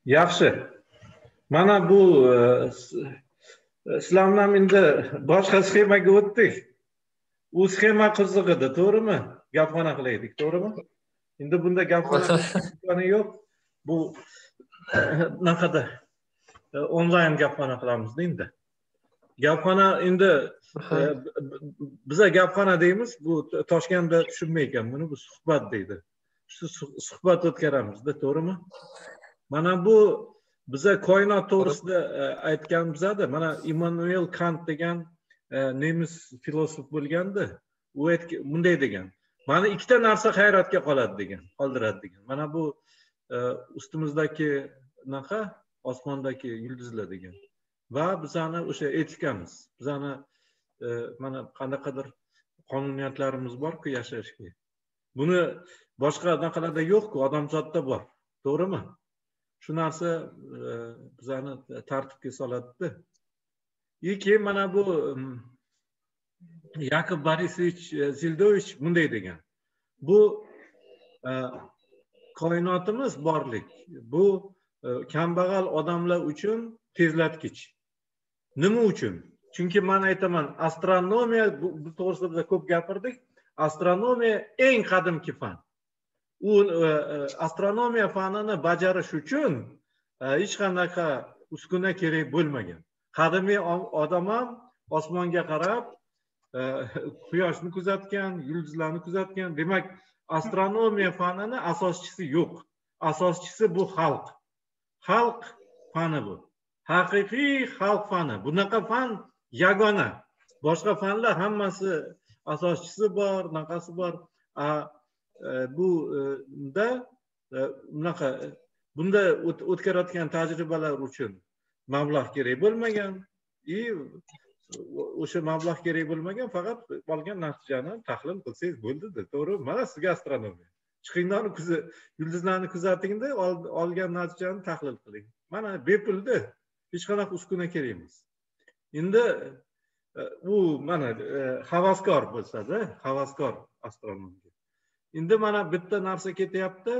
Yaxshi. Mana bu sizlarni ham endi boshqa sxemaga o'tdik. U sxema qiziq edi, to'g'rimi? Gapxona qilaylik, to'g'rimi? Endi bunda gapxona yo'q. Bu naqada onlayn gapxona qilamiz endi. Gapxona endi biza gapxona deymiz, bu Toshkentda tushunmay ekan, buni bu suhbat deydi. Shu suhbat o'tkaramizda, to'g'rimi? Mana bu biza koinot to'g'risida aytganmiz-da. Mana Immanuel Kant degan nemis filosof bo'lganda, u bunday degan. Mana ikkita narsa hayratga qoladi degan, qoldiradi degan. Mana bu ustimizdagi naqa osmondagi yulduzlar degan. Va bizani o'sha etikamiz. Bizani mana qanaqadir qonuniyatlarimiz bor-ku yashashga. Buni boshqa naqalarda yo'q-ku, odamzodda bor. To'g'rimi? Shu narsa bizani tartibga soladi-da. Keyin mana bu Yakov Borisovich Zildovich bunday degan. Bu koinotimiz borlik. Bu kambag'al odamlar uchun tezlatkich. Nima uchun? Chunki men aytaman, astronomiya bu to'g'risida biz ko'p gapirdik. Astronomiya eng qadimgi fan. U astronomiya fanini bajarish uchun hech qanaqa uskuna kerak bo'lmagan. Qadimiy odam ham osmonga qarab quyoshni kuzatgan, yulduzlarni kuzatgan. Demak, astronomiya fanini asoschisi yo'q. Asoschisi bu xalq. Xalq fani bu. Haqiqiy xalq fani. Bunaqa fan yagona. Boshqa fanlar hammasi asoschisi bor, naqasi bor. Bunda o'tkazayotgan tajribalar uchun mablag' kerak bo'lmagan, o'sha mablag' kerak bo'lmagan, faqat olgan natijani tahlil qilsangiz bo'ldi-da, to'g'rimi? Mana sizga astronomiya. Chiqinglar, yulduzlarni kuzatingda, olgan natijani tahlil qiling. Mana bepulda, hech qanaqa uskuna kerak emas. Endi u mana havaskor bo'lsa-da, havaskor astronomga. Endi mana bitta narsa ketyapti.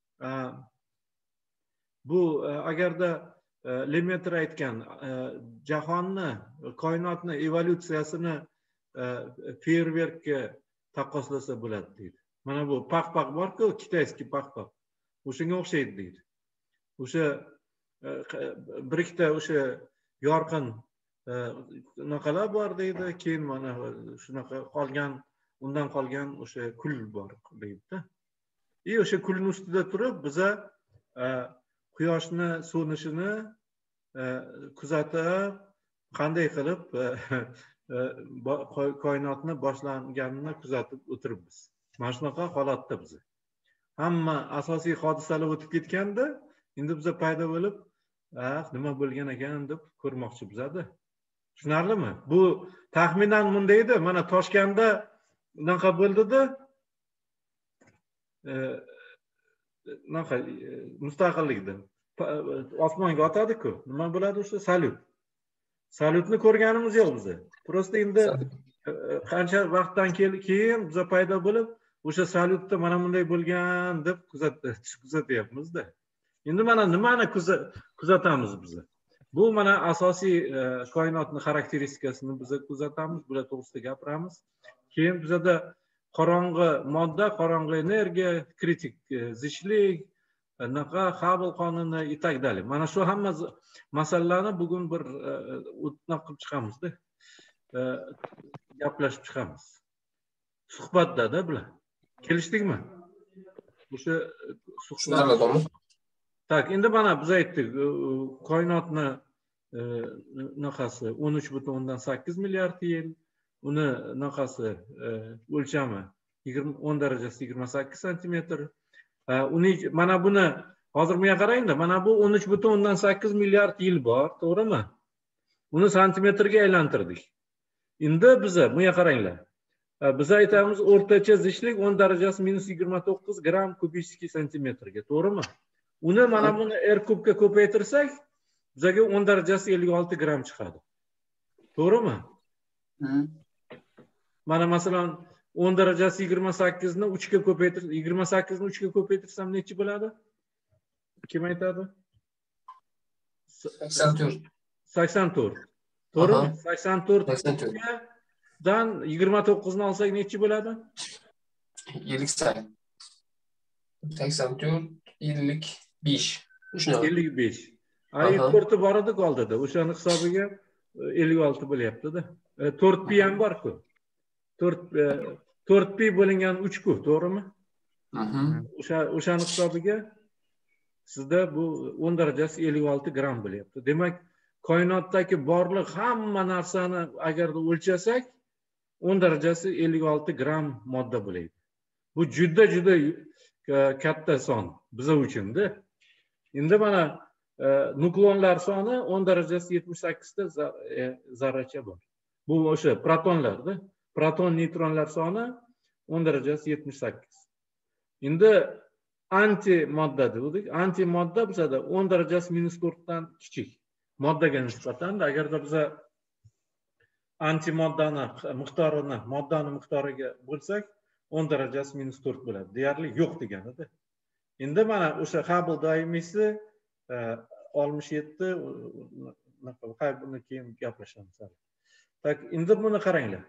Bu agarda Lemaitre aytgan jahonni, koinotni evolyutsiyasini feerverkka taqqoslasa bo'ladi deydi. Mana bu paq-paq bor-ku, kitayskiy paq-paq. O'shanga o'xshaydi deydi. O'sha bir ikkita o'sha yorqin naqalar bor deydi, keyin mana shunaqa qolgan, undan qolgan o'sha kul bor deydi-da. O'sha kulning ustida turib biza quyoshni so'nishini kuzatib, qanday qilib koinotni boshlanganini kuzatib o'tiribmiz. Mana shunaqa holatda biz. Hamma asosiy hodisalar o'tib ketganda, endi biza paydo bo'lib, nima bo'lgan ekan deb ko'rmoqchi bizada. Tushunarlimi? Bu taxminan bunday edi. Mana Toshkentda naqa bo'ldi-da, naqa mustaqillikda osmonga otadi-ku. Nima bo'ladi o'sha salyut. Salyutni ko'rganimiz yo'q biz. Prosta endi qancha vaqtdan keyin biz paydo bo'lib, o'sha salyutda mana bunday bo'lgan deb kuzatyapmiz-da. Endi mana nimani kuzatamiz biz? Bu mana asosiy koinotning xarakteristikasini biz kuzatamiz, bular to'g'risida gapiramiz. Keyin bizda qorong'i modda, qorong'i energiya, kritik zichlik, naqa Hubble qonuni itakdali. Mana shu hamma masalalarni bugun bir o'tnaq qilib chiqamiz-da. Gaplashib chiqamiz. Suhbatda-da bular. Kelishdikmi? O'sha suhbat. Tak, endi mana biz aytdik, koinotni naqasi 13,8 milliard yil, uni naqasi o'lchami 10 darajasi 28 santimetr. Mana buni hozir bunga qarangda, mana bu 13,8 milliard yil bor, to'g'rimi? Uni santimetrga aylantirdik. Endi biza bunga qaranglar. Biz aytamiz o'rtacha zichlik 10 darajasi -29 gram kubический santimetrga, to'g'rimi? Uni mana buni r kubga ko'paytirsak, bizga 10 darajasi 56 gram chiqadi. To'g'rimi? Mana masalan 10 darajasi 28 ni 3 ga ko'paytirsam, 28 ni 3 ga ko'paytirsam necha bo'ladi? Kim aytadi? 84. 84. To'g'rimi? 84 84. dan 29 ni olsak nechi bo'ladi? 58. 84, 55. Shunaqa. 55. Ay 4 bor edi qoldida. O'shani hisobiga 56 bo'lyapti-da. 4 pi ham bor-ku. 4 pi bo'lingan 3 ku, to'g'rimi? O'shani hisobiga sizda bu 10 darajasi 56 gram bo'lyapti. Demak, koinotdagi borliq hamma narsani agarda o'lchasak 10 darajasi 56 gram modda bo'ladi. Bu juda katta son biz uchun-da. Endi mana nukleonlar soni 10 darajasi 78 ta zarracha bor. Bu o'sha protonlarda. Proton, neutronlar soni 10 darajasi 78. Endi anti-modda dedik. Anti-modda bizada 10 darajasi -4 dan kichik. Moddaga nisbatan agarda biz anti-moddani miqdoriga bo'lsak 10 darajasi -4 bo'ladi. Deyarli yo'q deganida. Endi mana o'sha Hubble doimiysi 67 buni keyin gaplashamiz. Tak, endi buni qaranglar.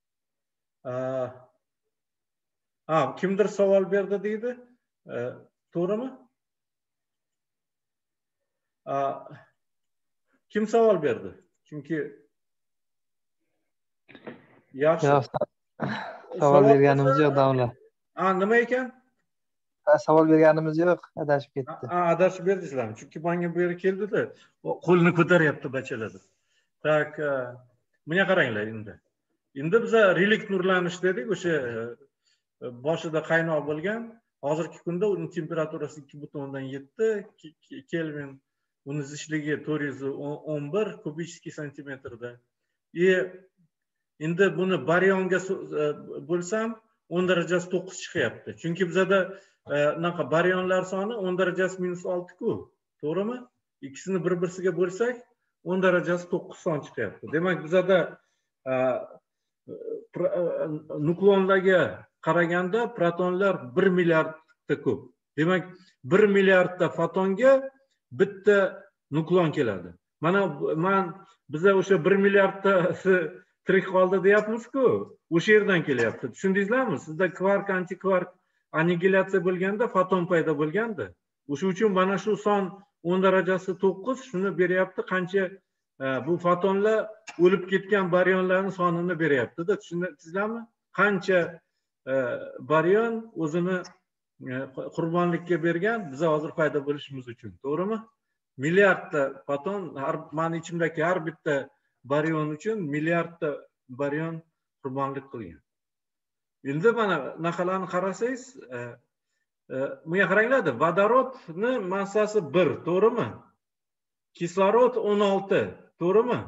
Kimdir savol berdi deydi. To'g'rimi? Kim savol berdi? Chunki yaxshi. Savol berganimiz yo'q, davlat. Nima ekan? Savol berganimiz yo'q, adashib ketdi. Adashib berdingizlarmi? Chunki menga bu yerga keldi-da, qo'lni ko'taryapti bachalarda. Tak, bunga qaranglar endi. Endi biz relikt nurlanish dedik, o'sha boshida qaynoq bo'lgan. Hozirgi kunda uning temperaturasi 2.7 Kelvin, uning zichligi 411 kubический santimetrda. Endi buni baryonga bo'lsam 10 darajasi 9 chiqyapti. Chunki bizada naqa baryonlar soni 10 darajasi -6 ku, to'g'rimi? İkisini bir-birsiga bo'lsak 10 darajasi 9 son chiqyapti. Demak, bizada nukleondagi qaraganda protonlar 1 milliardta ko'p. Demak, 1 milliardta fotonga bitta nukleon keladi. Mana biza o'sha 1 milliardtasi tirik qoldi deyapmiz-ku, o'sha yerdan kelyapti. Tushundingizlarmi? Sizda kvark, antikvark annigilyasiya bo'lganda foton paydo bo'lganda, o'sha uchun mana shu son 10 darajasi 9 shuni beryapti, qancha bu fotonlar o'lib ketgan baryonlarning sonini beryapti-da. Tushundingizlarmi? Qancha baryon o'zini qurbonlikka bergan biz hozir paydo bo'lishimiz uchun, to'g'rimi? Milliardta foton, mani ichimdagi har bitta baryon uchun milliardta baryon qurbonlik qilgan. Endi mana naqalarni qarasangiz, bunga qaranglar, vodorodni massasi 1, to'g'rimi? Kislorod 16, to'g'rimi?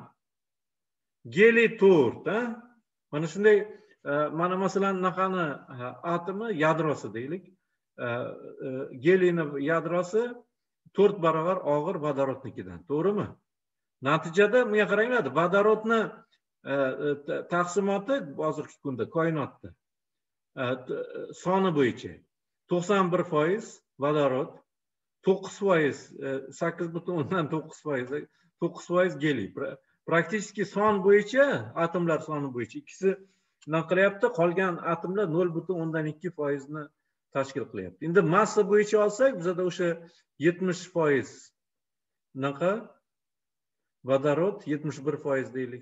Geliy 4, mana shunday, mana masalan naqani atomi yadrosi deylik. Geliyni yadrosi 4 barobar og'ir vodorodnikidan, to'g'rimi? Natijada bunga qaranglar, vodorodni taqsimoti hozirgi kunda koinotda soni bo'yicha 91% vodorod, 9%, 8.9%, 9% geliy. Praktiski son bo'yicha, atomlar soni bo'yicha ikkisi nima qilyapti? Qolgan atomlar 0.2% ni tashkil qilyapti. Endi massa bo'yicha olsak, bizda o'sha 70% naqa vodorod, 71% deylik.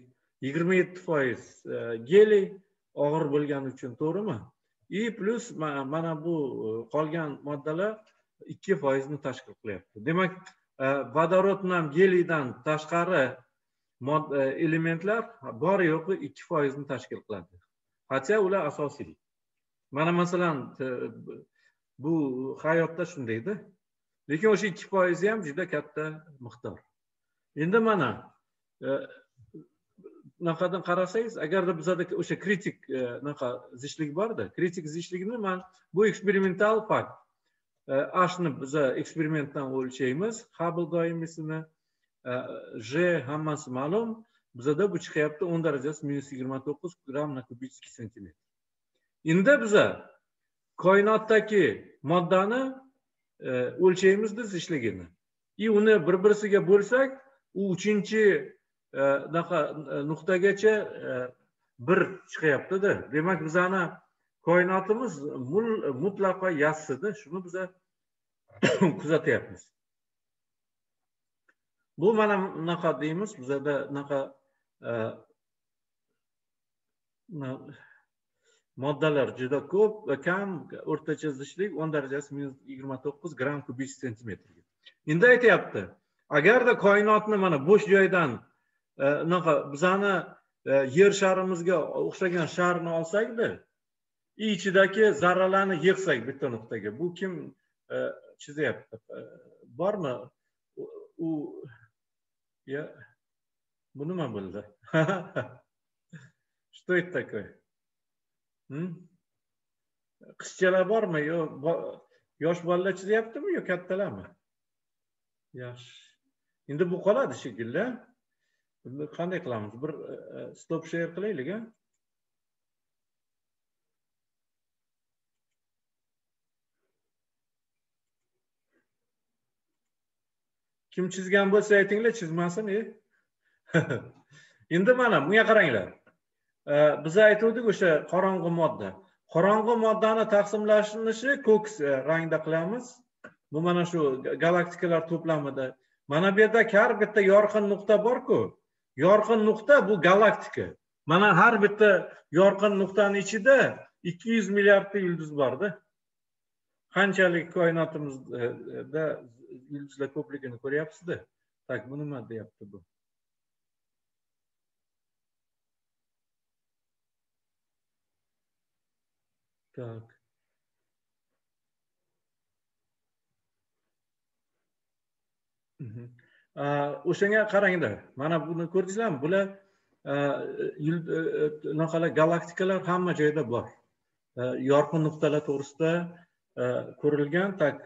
27% geliy og'ir bo'lgani uchun, to'g'rimi? Plus mana bu qolgan moddalar 2% ni tashkil qilyapti. Demak, vodorod bilan geliydan tashqari elementlar bor yo'qi 2% ni tashkil qiladi. Hatto ular asosiy. Mana masalan bu hayotda shundaydi. Lekin o'sha 2% ham juda katta miqdor. Endi mana naqadan qarasangiz, agarda bizada o'sha kritik naqa zichlik borda, kritik zichlikni bu eksperimental fakt. Hni biz eksperimentdan o'lchaymiz, Hubble doimiysini, J hammasi ma'lum. Bizada bu chiqyapti 10 darajasi -29 gram na kubический santimetr. Endi biz koinotdagi moddani o'lchaymizda zichligini. Uni bir-birisiga bo'lsak u 3-nuqtagacha bir chiqyapti-da. Demak, bizani koinotimiz mutlaqo yassida. Shuni biz kuzatyapmiz. Bu mana bunaqa deymiz, bizada bunaqa moddalar juda ko'p va kam, o'rtacha zichllik 10 darajasi -29 gram kubik santimetrga. Endi aytyapti, agarda koinotni mana bo'sh joydan bizani yer sharimizga o'xshagan sharni olsak-da, ichidagi zarralarni yig'sak bitta nuqtaga, bu kim chizyapti? Bormi? Bu nima bo'ldi? Что это такое? Qizchalar bormi? Yo, yosh bolalar chizyaptimi yo kattalarmi? Yaxshi. Endi bu qoladi shekilli. Buni qanday qilamiz? Bir stop share qilaylik, ha? Kim chizgan bo'lsa aytinglar, chizmasin, Endi mana bunga qaranglar. Biz aytdik o'sha qorong'u modda. Qorong'u moddani taqsimlanishi ko'k rangda qilamiz. Bu mana shu galaktikalar to'plamida. Mana bu yerda har bitta yorqin nuqta bor-ku. Yorqin nuqta bu galaktika. Mana har bitta yorqin nuqtaning ichida 200 milliardta yulduz bor-da. Qanchalik koinotimizda yulduzlar ko'pligini ko'ryapsiz-da. Tak, bu nima deyapti bu? Tak. O'shanga qarangda. Mana buni ko'rdingizlarmi? Bular galaktikalar hamma joyda bor. Yorqin nuqtalar to'g'risida ko'rilgan. Tak.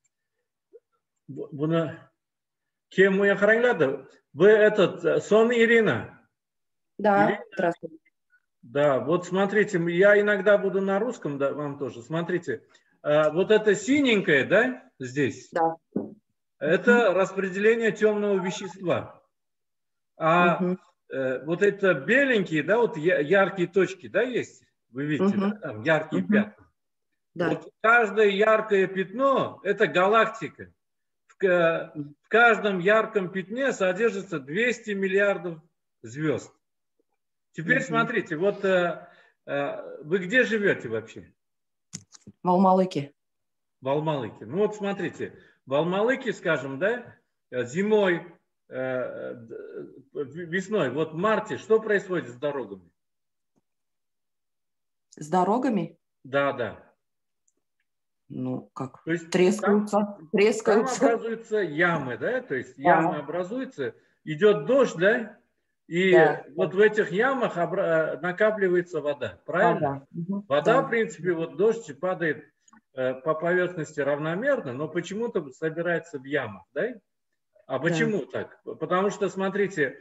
Buni keyin bunga qaranglar-da. Bu Сон Ирина. Да, здравствуйте. Да, вот смотрите, я иногда буду на русском, да, вам тоже. Смотрите, вот это синенькое, да, здесь? Да. Это распределение темного вещества. А вот это беленькие, да, вот яркие точки, да, есть? Вы видите, да, там яркие пятна. Да. Вот каждое яркое пятно – это галактика. В каждом ярком пятне содержится 200 миллиардов звезд. Теперь смотрите, вот вы где живете вообще? В Алмалыке. В Алмалыке. Ну вот смотрите, в Алмалыке, скажем, да, зимой, весной, вот в марте, что происходит с дорогами? С дорогами? Да, да. Ну, как? То есть трескаются. Там образуются ямы, да, то есть ямы образуются, идет дождь, да, и вот в этих ямах накапливается вода, правильно? Вода, в принципе, вот дождь падает по поверхности равномерно, но почему-то собирается в ямах, да? А почему так? Потому что, смотрите,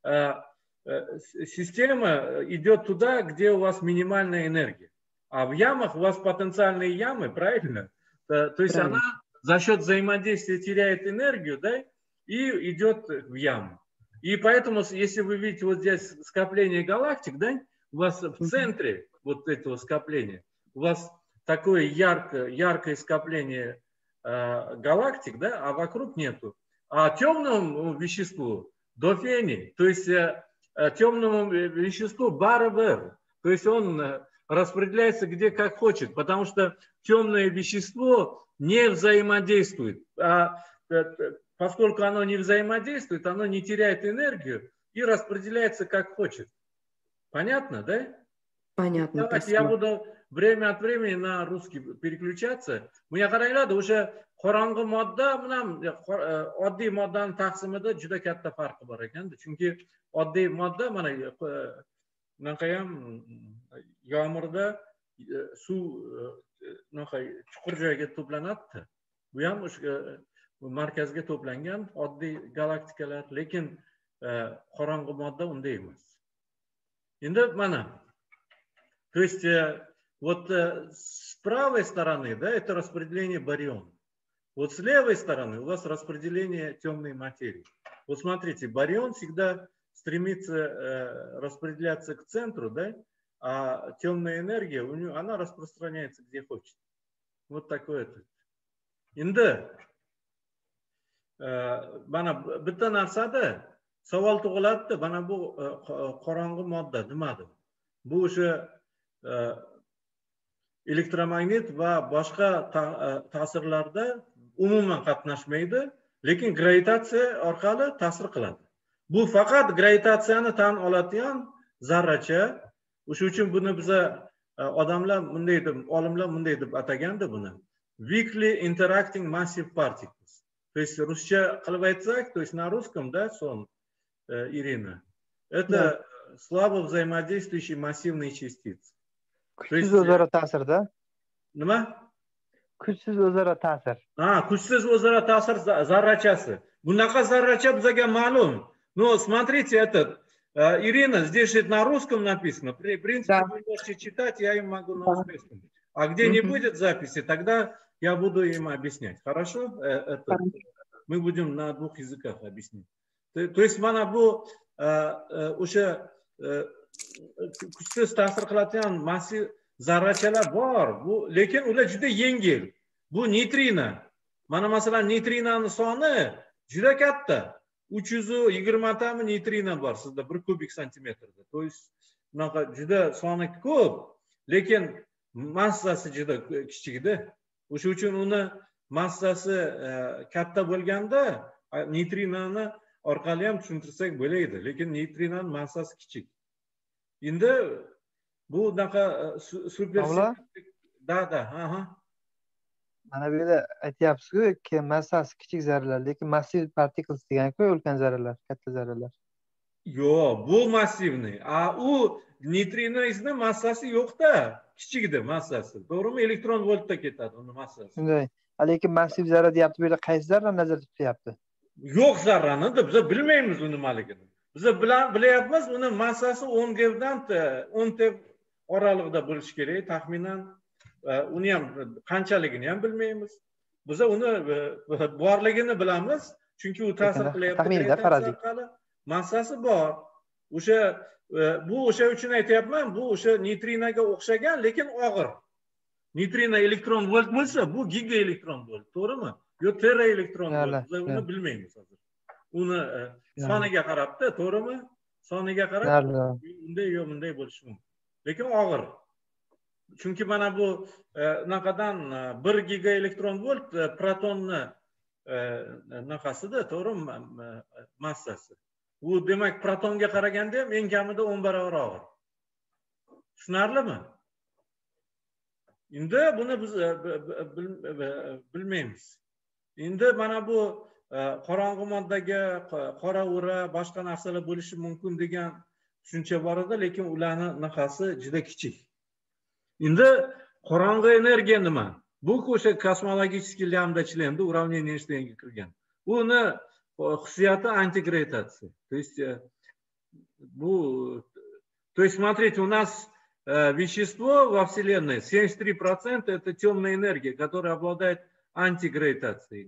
система идет туда, где у вас минимальная энергия. А в ямах у вас потенциальные ямы, правильно? То есть она за счет взаимодействия теряет энергию, да, и идет в яму. И поэтому, если вы видите вот здесь скопление галактик, да, у вас в центре вот этого скопления, у вас такое яркое скопление галактик, да, а вокруг нету. А темному веществу до фени, то есть темному веществу барабер, то есть он распределяется где как хочет, потому что темное вещество не взаимодействует. А поскольку оно не взаимодействует, оно не теряет энергию и распределяется как хочет. Понятно, да? Понятно. Давайте я буду время от времени на русский переключаться. Мне qaranglar, o'sha qorong'i modda bilan oddiy moddani taqsimida juda katta farqi bor ekan. Chunki oddiy modda mana bunaqa ham yomg'irda suv chuqur joyga to'planadi. Bu ham o'sha markazga to'plangan oddiy galaktikalar, lekin qorong'i modda unday emas. Endi mana, то есть вот с правой стороны, да, это распределение барионов. Вот с левой стороны у вас распределение темной материи. Вот смотрите, барион всегда стремится распределяться к центру, да? А темная энергия, у нее, она распространяется где хочет. Вот такое это. Endi mana bitta narsada savol tug'iladi, mana bu qorong'i modda nimadi? Bu o'sha elektromagnet va boshqa ta'sirlarda umuman qatnashmaydi, lekin gravitatsiya orqali ta'sir qiladi. Bu faqat gravitatsiyani tan oladigan zarracha. O'sha uchun buni biza odamlar bunday deb, olimlar bunday deb ataganda buni. Weakly interacting massive particles. То есть ruscha qilib aytsak, то есть на русском, да, сон, Ирина, это слабо взаимодействующие массивные частицы. Kuchsiz o'zaro ta'sirda. Nima? Kuchsiz o'zaro ta'sir. Kuchsiz o'zaro ta'sir zarrachasi. Bunaqa zarracha bizga ma'lum. Но смотрите, этот Ирина, здесь же на русском написано. В принципе, вы можете читать, я им могу на английском. А где не будет записи, тогда я буду им объяснять. Хорошо? Мы будем на двух языках объяснять. То есть, mana bu o'sha kuchsiz ta'sir qiladigan massiv zarrachalar bor. Bu lekin ular juda yengil. Bu neytrino. Mana masalan neytrinoni soni juda katta. 320 tami neytrino bor sizda 1 kubik santimetrda. То есть, bunaqa juda soni ko'p, lekin massasi juda kichikda. O'sha uchun uni massasi katta bo'lganda neytrinoni orqali ham tushuntirsak bo'laydi, lekin neytrinoning massasi kichik. Endi bu unaqa super da, Mana bu yerda aytyapsiz-ku, massasi kichik zarralar, lekin massive particles degan-ku, ulkan zarralar, katta zarralar. Yo'q, bu massivniy. U neytrinoning massasi yo'q-da, kichikda massasi. To'g'rimi? Elektron voltda ketadi uni massasi. Shunday. Lekin massiv zarra deyapti, bu yerda qaysi zarrani nazarda tutyapti? Yo'q zarrani deb biz bilmaymiz uni nimaligini. Biz bilyapmiz, uni massasi 10 gdan 10 tep oralig'ida bo'lishi kerak, taxminan. Uni ham qanchaligini ham bilmaymiz. Biz uni borligini bilamiz, chunki u ta'sir qilyapti. Massasi bor. Bu o'sha uchun aytayapman, bu o'sha neytrinoga o'xshagan, lekin og'ir. Neytrino elektron volt bo'lsa, bu giga elektron volt, to'g'rimi? Yo tera elektron volt. Biz uni bilmaymiz hozir. Uni soniga qarabda, to'g'rimi? Soniga qarab, unday yo bunday bo'lishi mumkin. Lekin og'ir. Chunki mana bu naqadan 1 giga elektron volt protonni naqasida, to'g'rimi? Massasi. Bu demak protonga qaraganda ham eng kamida 10 barobar og'ir. Tushunarlimi? Endi buni biz bilmaymiz. Endi mana bu qorong'i moddaga qora o'ra, boshqa narsalar bo'lishi mumkin degan tushuncha bor edi, lekin ularning naqasi juda kichik. Endi qorong'i energiya nima? Bu o'sha kosmologический lambda chlemda уравнение Эйнштейнga kirgan. Uni xususiyati антигравитация. То есть, смотрите, у нас вещество во Вселенной 73% это темная энергия, которая обладает антигравитацией.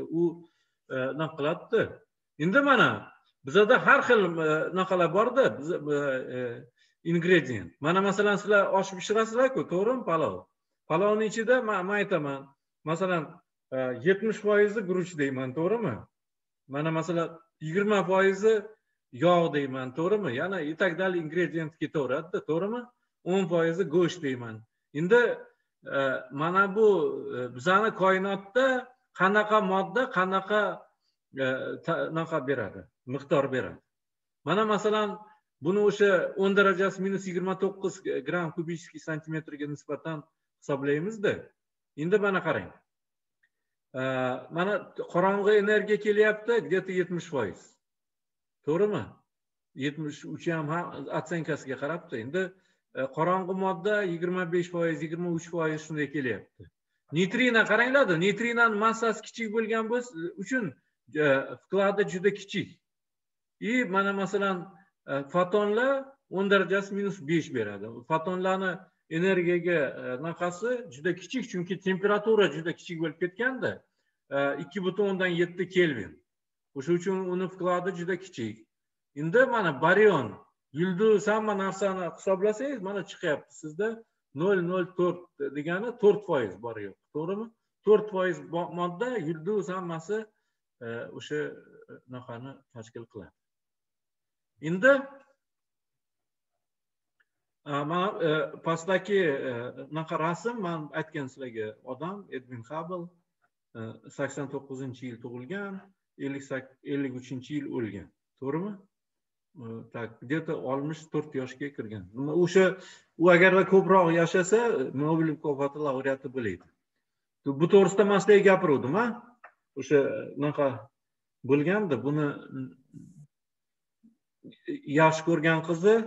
Endi mana bizda har xil naqalar borda, ingredient. Mana masalan sizlar osh pishirasizlar-ku, to'g'rimi, palov? Palovning ichida men aytaman, masalan 70% guruch deyman, to'g'rimi? Mana masalan 20% yog' deyman, to'g'rimi? Yana itakdali ingredient ketaveradi, to'g'rimi? 10% go'sht deyman. Endi mana bu bizani koinotda qanaqa modda, qanaqa beradi, miqdor beradi. Mana masalan buni o'sha 10 darajasi -29 gram kubический santimetrga nisbatan hisoblaymiz-da. Endi mana qarang. Mana qorong'i energiya kelyapti, где-то 70%. To'g'rimi? 73 ham otsenkasiga qarabdi. Endi qorong'i modda 25%, 23% shunday kelyapti. Neytrino qaranglar, neytrinoning massasi kichik bo'lgan uchun vkladi juda kichik. Mana masalan fotonlar 10 darajasi -5 beradi. Fotonlarning energiyaga naqasi juda kichik, chunki temperatura juda kichik bo'lib ketganda, 2,7 Kelvin. O'sha uchun uni vkladi juda kichik. Endi mana barion, yulduz hamma narsani hisoblasangiz, mana chiqyapti sizda 0,04 degani 4% bor yo'q, to'g'rimi? 4% modda, yulduz hammasi o'sha narxani tashkil qiladi. Endi mana pastdagi naqa rasm, men aytgan sizlarga odam Edwin Hubble 89-yil tug'ilgan, 53-yil o'lgan, to'g'rimi? Tak, где-то 64 yoshga kirgan. O'sha u agarda ko'proq yashasa, Nobel mukofoti laureati bo'laydi. Bu to'g'risida men sizlarga gapirdim, ha? O'sha naqa bo'lganda, buni yaxshi ko'rgan qizi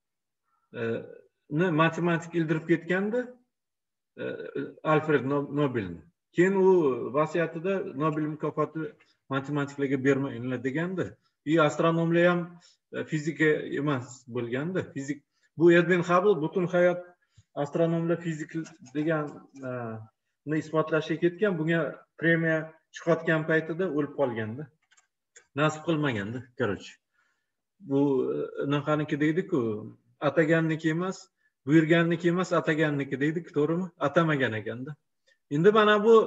matematik ildirib ketganda, Alfred Nobelni. Keyin u vasiyatida Nobel mukofoti matematiklarga bermanglar deganda, astronomlar ham fizika emas bo'lganda, fizik. Bu Edwin Hubble butun hayot astronomlar fizik deganni isbotlashga ketgan, bunga premiya chiqayotgan paytida o'lib qolganda. Nasib qilmaganda, короче. Bu naqaniki deydi-ku, ataganniki emas, buyurganniki emas, ataganniki deydi-ku, to'g'rimi? Atamagan ekanda. Endi mana bu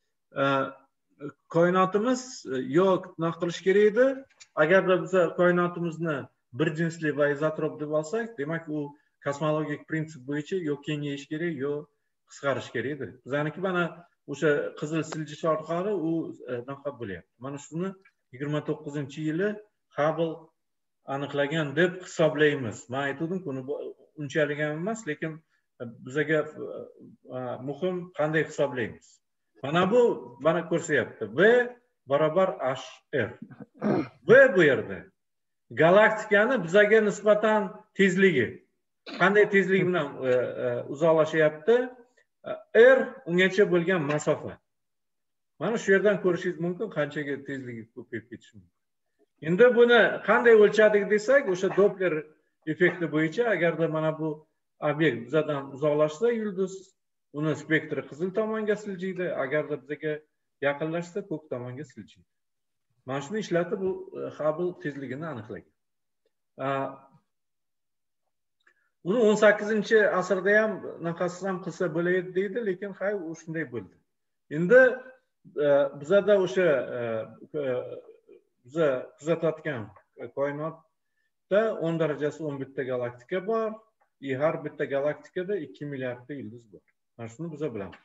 koinotimiz yo'q, nima qilish kerak edi? Agarda biz koinotimizni bir jinsli va izotrop deb olsak, demak u kosmologik prinsip bo'yicha yo kengayish kerak, yo qisqarish kerak edi. Bizaniki mana o'sha qizil siljish orqali u naqa bo'lyapti. Mana shuni 29-yili Hubble aniqlagan deb hisoblaymiz. Men aytdim-ku, uni unchalik ham emas, lekin bizga muhim qanday hisoblaymiz. Mana bu mana ko'rsatyapti. V barobar HR. V bu yerda galaktikani bizga nisbatan tezligi. Qanday tezlik bilan uzoqlashyapti? R ungacha bo'lgan masofa. Mana shu yerdan ko'rishingiz mumkin qanchaga tezligi ko'payib ketishi mumkin. Endi buni qanday o'lchadik desak, o'sha Doppler effekti bo'yicha agarda mana bu obyekt bizdan uzoqlashsa, yulduz uni spektri qizil tomonga siljiydi, agarda bizga yaqinlashsa, ko'k tomonga siljiydi. Mana shuni ishlatib bu Hubble tezligini aniqlagan. Uni 18-asrda ham naqasiz ham qilsa bo'laydi deydi, lekin hay u shunday bo'ldi. Endi bizda o'sha biza kuzatayotgan koinotda 10 darajasi 11 ta galaktika bor. Har bitta galaktikada 2 milliardta yulduz bor. Mana shuni biza bilamiz.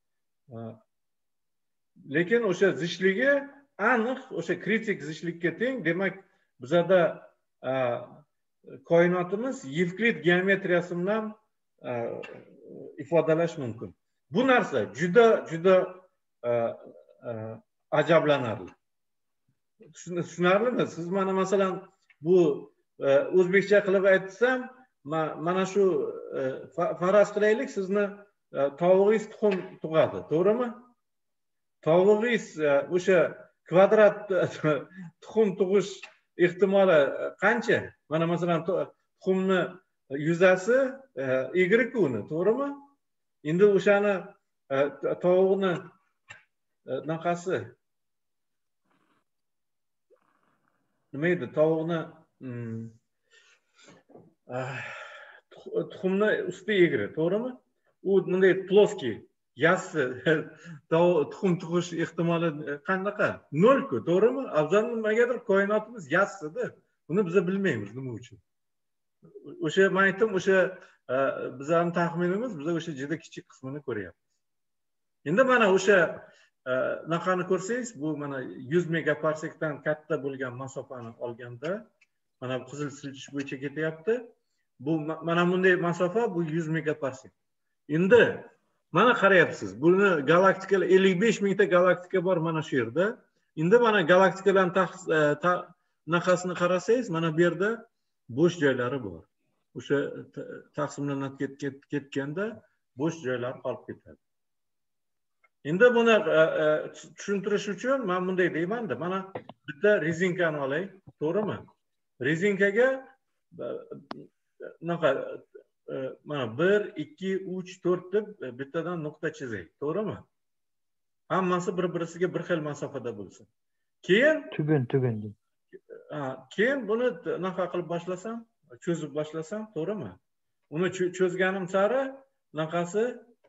Lekin o'sha zichligi aniq, o'sha kritik zichlikka teng. Demak, bizda koinotimiz Evklid geometriyasi bilan ifodalash mumkin. Bu narsa juda ajablanarli. Tushunarlimi? Siz mana masalan bu o'zbekcha qilib aytsam, mana shu faraz qilaylik, sizni tovug'ingiz tuxum tug'adi, to'g'rimi? Tovug'ingiz o'sha kvadrat tuxum tug'ish ehtimoli qancha? Mana masalan tuxumni yuzasi egri uni, to'g'rimi? Endi o'shani tovuqni naqasi nima edi? Tovuqni tuxumni usti egri, to'g'rimi? U bunday ploskiy, yassi tuxum tug'ish ehtimoli qanaqa? 0 ku, to'g'rimi? Afzal nimagadir koinotimiz yassida. Buni biz bilmaymiz nima uchun. O'sha men aytdim, o'sha bizning taxminimiz, biz o'sha juda kichik qismini ko'ryapmiz. Endi mana o'sha naqani ko'rsangiz, bu mana 100 megaparsekdan katta bo'lgan masofani olganda, mana qizil siljish bo'yicha ketyapti. Bu mana bunday masofa, bu 100 megaparsek. Endi mana qarayapsiz, buni galaktikalar 55 mingta galaktika bor mana shu yerda. Endi mana galaktikalarning naqasini qarasangiz, mana bu yerda bo'sh joylari bor. O'sha taqsimlanib ketganda bo'sh joylar qolib ketadi. Endi buni tushuntirish uchun men bunday deyman-da, mana bitta rezinkani olay, to'g'rimi? Rezinkaga naqa mana 1, 2, 3, 4 deb bittadan nuqta chizay, to'g'rimi? hammasi bir-birisiga bir xil masofada bo'lsin. Keyin keyin buni naqa qilib boshlasam, cho'zib boshlasam, to'g'rimi? Uni cho'zganim sari naqasi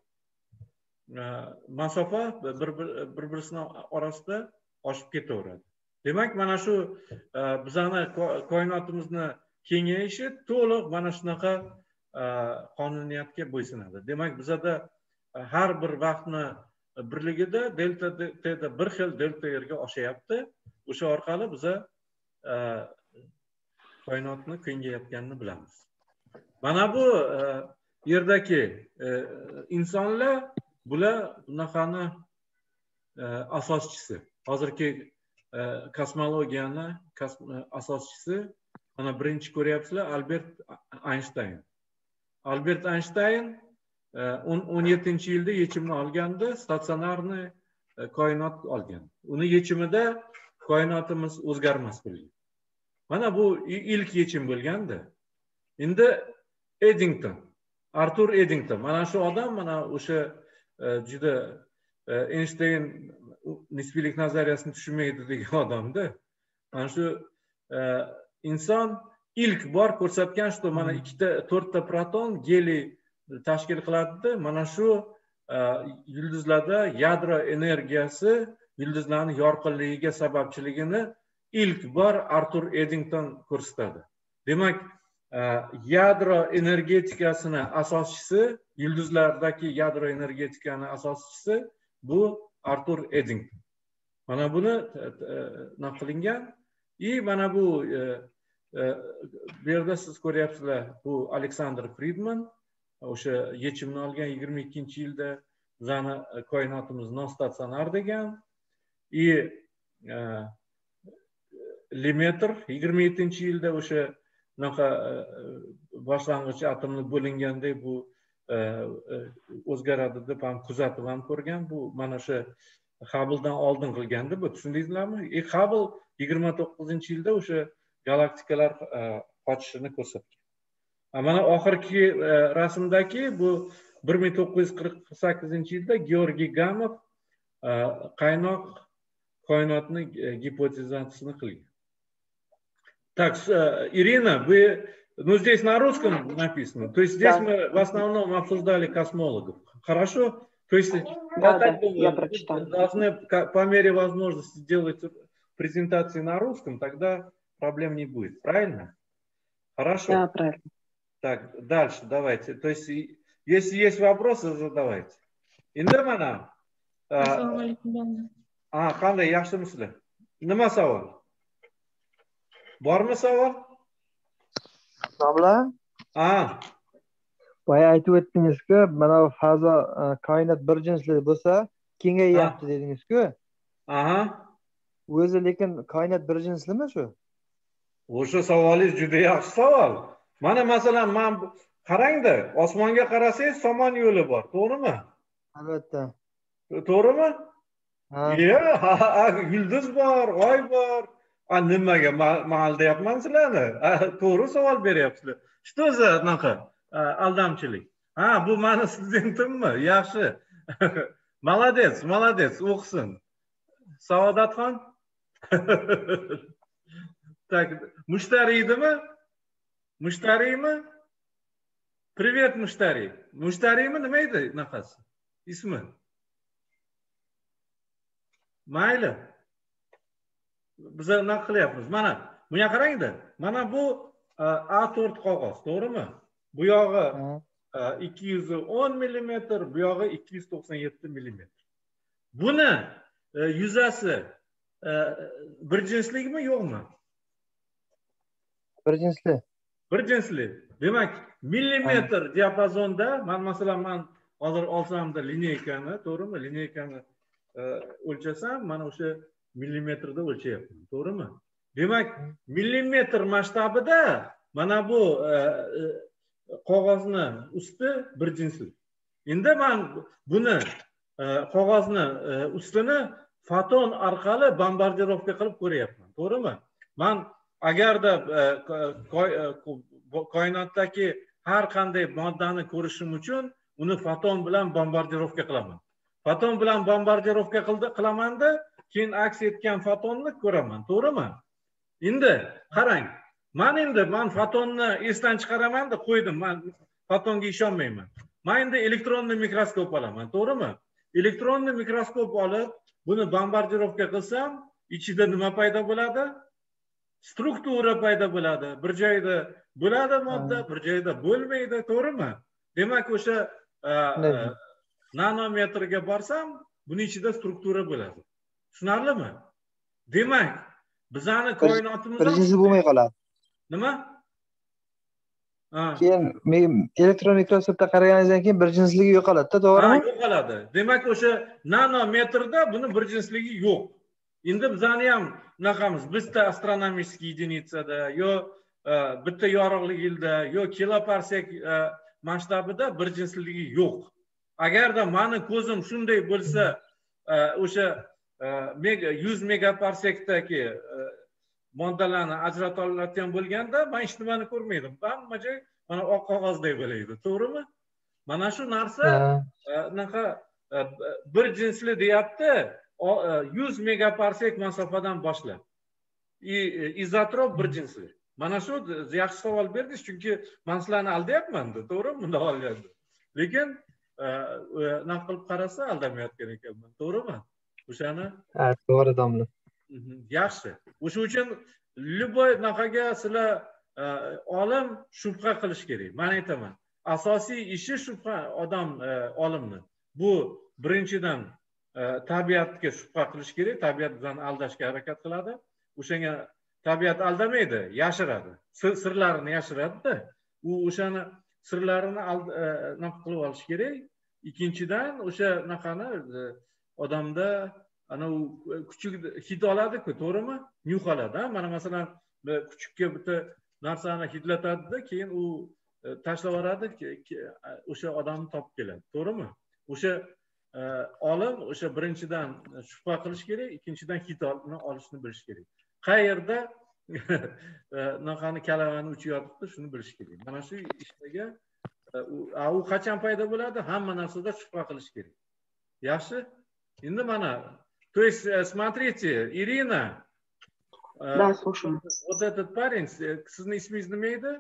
masofa bir-birisining orasida oshib ketaveradi. Demak, mana shu bizani koinotimizni kengayishi to'liq mana shunaqa qonuniyatga bo'ysunadi. Demak, bizada har bir vaqtni birligida delta t bir xil delta yerga oshyapti. O'sha orqali biza koinotni kengayotganini bilamiz. Mana bu yerdagi insonlar bular bunaqani asoschisi. Hozirgi kosmologiyani asoschisi mana birinchi ko'ryapsizlar Albert Einstein. Albert Einstein 17-yilda yechimni olganda statsionarniy koinot olgan. Uni yechimida koinotimiz o'zgarmas bo'lgan. Mana bu ilk yechim bo'lganda. Endi Eddington, Arthur Eddington, mana shu odam mana o'sha juda Einstein nisbiylik nazariyasini tushunmaydi degan odamda. Mana shu inson ilk bor ko'rsatgan, что mana 2-4 proton geliy tashkil qiladi. Mana shu yulduzlarda yadro energiyasi yulduzlarning yorqinligiga sababchiligini ilk bor Arthur Eddington ko'rsatadi. Demak, yadro energetikasini asoschisi, yulduzlardagi yadro energetikani asoschisi bu Arthur Eddington. Mana buni naqlingan. Mana bu yerda siz ko'ryapsizlar, bu Alexander Friedman o'sha yechimni olgan 22-yilda bizani koinotimiz nostatsionar degan. Lemaitre 27-yilda o'sha boshlang'ich atomni bo'linganda bu o'zgaradi deb ham kuzatib ham ko'rgan. Bu mana o'sha Hubbledan oldin qilganda bu, tushundingizlarmi? Hubble 29-yilda o'sha galaktikalar qochishini ko'rsatgan. Mana oxirgi rasmdagi bu 1948-yilda Georgiy Gamov qaynoq koinotni gipotezasini qilgan. Так, Ирина, ну здесь на русском написано. То есть здесь мы в основном обсуждали космологов. Хорошо? То есть я прочитала. Должны по мере возможности делать презентации на русском, тогда проблем не будет. Правильно? Хорошо. Да, правильно. Так, дальше давайте. То есть, если есть вопросы, задавайте. Индамана. Assalomu alaykum. Qanday, yaxshimisizlar? Nima savol? Bormi savol? Domla? Boya aytib o'tdingiz-ku, mana bu fazo koinot bir jinsli bo'lsa, kengayapti dedingiz-ku. O'zi lekin koinot bir jinslimi shu? O'sha savolingiz juda yaxshi savol. Mana masalan, men qarangda, osmonga qarasangiz somon yo'li bor, to'g'rimi? Albatta. To'g'rimi? Yulduz bor, oy bor. Nimaga mal deyapman sizlarni? To'g'ri savol beryapsizlar. Что за naqa aldamchilik? Bu meni studentimmi? Yaxshi. Молодец, o'qisin. Saodatxon. Так, Mushtariydimi? Mushtariymi? Привет, Mushtariy. Mushtariymi nima edi naqasi? Ismi? Mayli. Biz nima qilyapmiz? Mana bunga qarangda. Mana bu A4 qog'oz, to'g'rimi? Bu yog'i 210 mm, bu yog'i 297 mm. Buni yuzasi bir jinslikmi, yo'qmi? Bir jinsli. Bir jinsli. Demak, millimetr diapazonda, masalan, hozir olsamda lineykani, to'g'rimi? Lineykani o'lchasam, mana o'sha millimetrda o'lchayapman, to'g'rimi? Demak, millimetr masshtabida mana bu qog'ozni usti bir jinsli. Endi men buni qog'ozni ustini foton orqali bombardirovka qilib ko'ryapman, to'g'rimi? Men agarda koinotdagi har qanday moddani ko'rishim uchun uni foton bilan bombardirovka qilaman. Foton bilan bombardirovka qilamanda, keyin aks etgan fotonni ko'raman, to'g'rimi? Endi qarang, men fotonni esdan chiqaraman deb qo'ydim. Men fotonga ishonmayman. Men endi elektronniy mikroskop olaman, to'g'rimi? Elektronniy mikroskop olib, buni bombardirovka qilsam, ichida nima paydo bo'ladi? Struktura paydo bo'ladi. Bir joyda bo'ladi modda, bir joyda bo'lmaydi, to'g'rimi? Demak, o'sha nanometrga borsam, buning ichida struktura bo'ladi. Tushunarlimi? Demak, bizani koinotimiz bir jinsi bo'lmay qoladi. Nima? Keyin elektron mikroskopda qaraganingizdan keyin bir jinsligi yo'qoladi-da, to'g'rimi? Yo'qoladi. Demak, o'sha nanometrda buni bir jinsligi yo'q. Endi bizani ham bunaqamiz, bitta astronomический единицада, yo bitta yorug'lik yilda, yo kiloparsek masshtabida bir jinsligi yo'q. Agarda meni ko'zim shunday bo'lsa, o'sha 100 megaparsekdagi moddalarni ajrata oladigan bo'lganda, men hech nimani ko'rmaydim. Hamma joy mana oq qog'ozday bo'laydi, to'g'rimi? Mana shu narsa bunaqa bir jinsli deyapti, 100 megaparsek masofadan boshlab. Izotrop bir jinsli. Mana shu yaxshi savol berdingiz, chunki men sizlarni aldayapman-da, to'g'rimi? Bunda olganda. Lekin nima qilib qarasa aldamayotgan ekanman, to'g'rimi? O'shani? Ha, to'g'ri domla. Yaxshi. O'sha uchun любой naqaga sizlar olim shubha qilish kerak. Men aytaman. Asosiy ishi shubha odam olimni. Bu birinchidan tabiatga shubha qilish kerak. Tabiat bizani aldashga harakat qiladi. O'shanga tabiat aldamaydi, yashiradi. Sirlarini yashiradi-da. U o'shani sirlarini nima qilib olish kerak. Ikkinchidan o'sha naqani odamda ana u kuchuk hid oladi-ku, to'g'rimi? Nyux oladi. Mana masalan, kuchukka bitta narsani hidlatadi-da, keyin u tashlab yuboradi, o'sha odamni topib keladi, to'g'rimi? O'sha olim o'sha birinchidan shubha qilish kerak, ikkinchidan hidni olishni bilish kerak. Qayerda naqani kalavani uchyapti, shuni bilish kerak. Mana shu ishdagi u qachon paydo bo'ladi? Hamma narsada shubha qilish kerak. Yaxshi? Endi mana, то есть, смотрите, Ирина, да, слушаю. Вот этот парень, sizning ismingiz nima edi?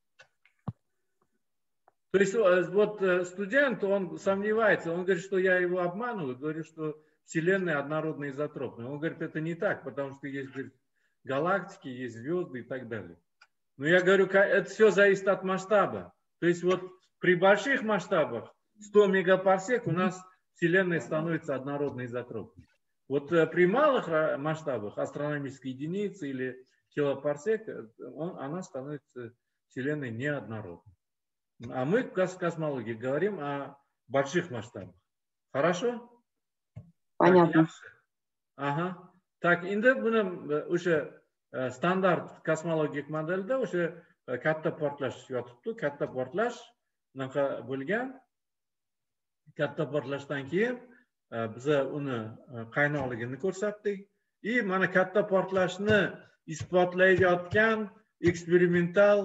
То есть, вот студент, он сомневается, он говорит, что я его обманываю, говорит, что Вселенная однородная изотропная. Он говорит, это не так, потому что есть, говорит, галактики, есть звезды и так далее. Но я говорю, это все зависит от масштаба. То есть, вот при больших масштабах, 100 мегапарсек, у нас Вселенная становится однородной изотропной. Вот при малых масштабах, астрономической единицы или килопарсек, она становится Вселенной неоднородной. А мы в космологии говорим о больших масштабах. Хорошо? Понятно. Ага. Так, endi buni o'sha standart kosmologik modelda o'sha katta portlash yotibdi. Katta portlash bunaqa bo'lgan. Katta portlashdan keyin biz uni qaynoqligini ko'rsatdik. Mana katta portlashni isbotlayotgan eksperimental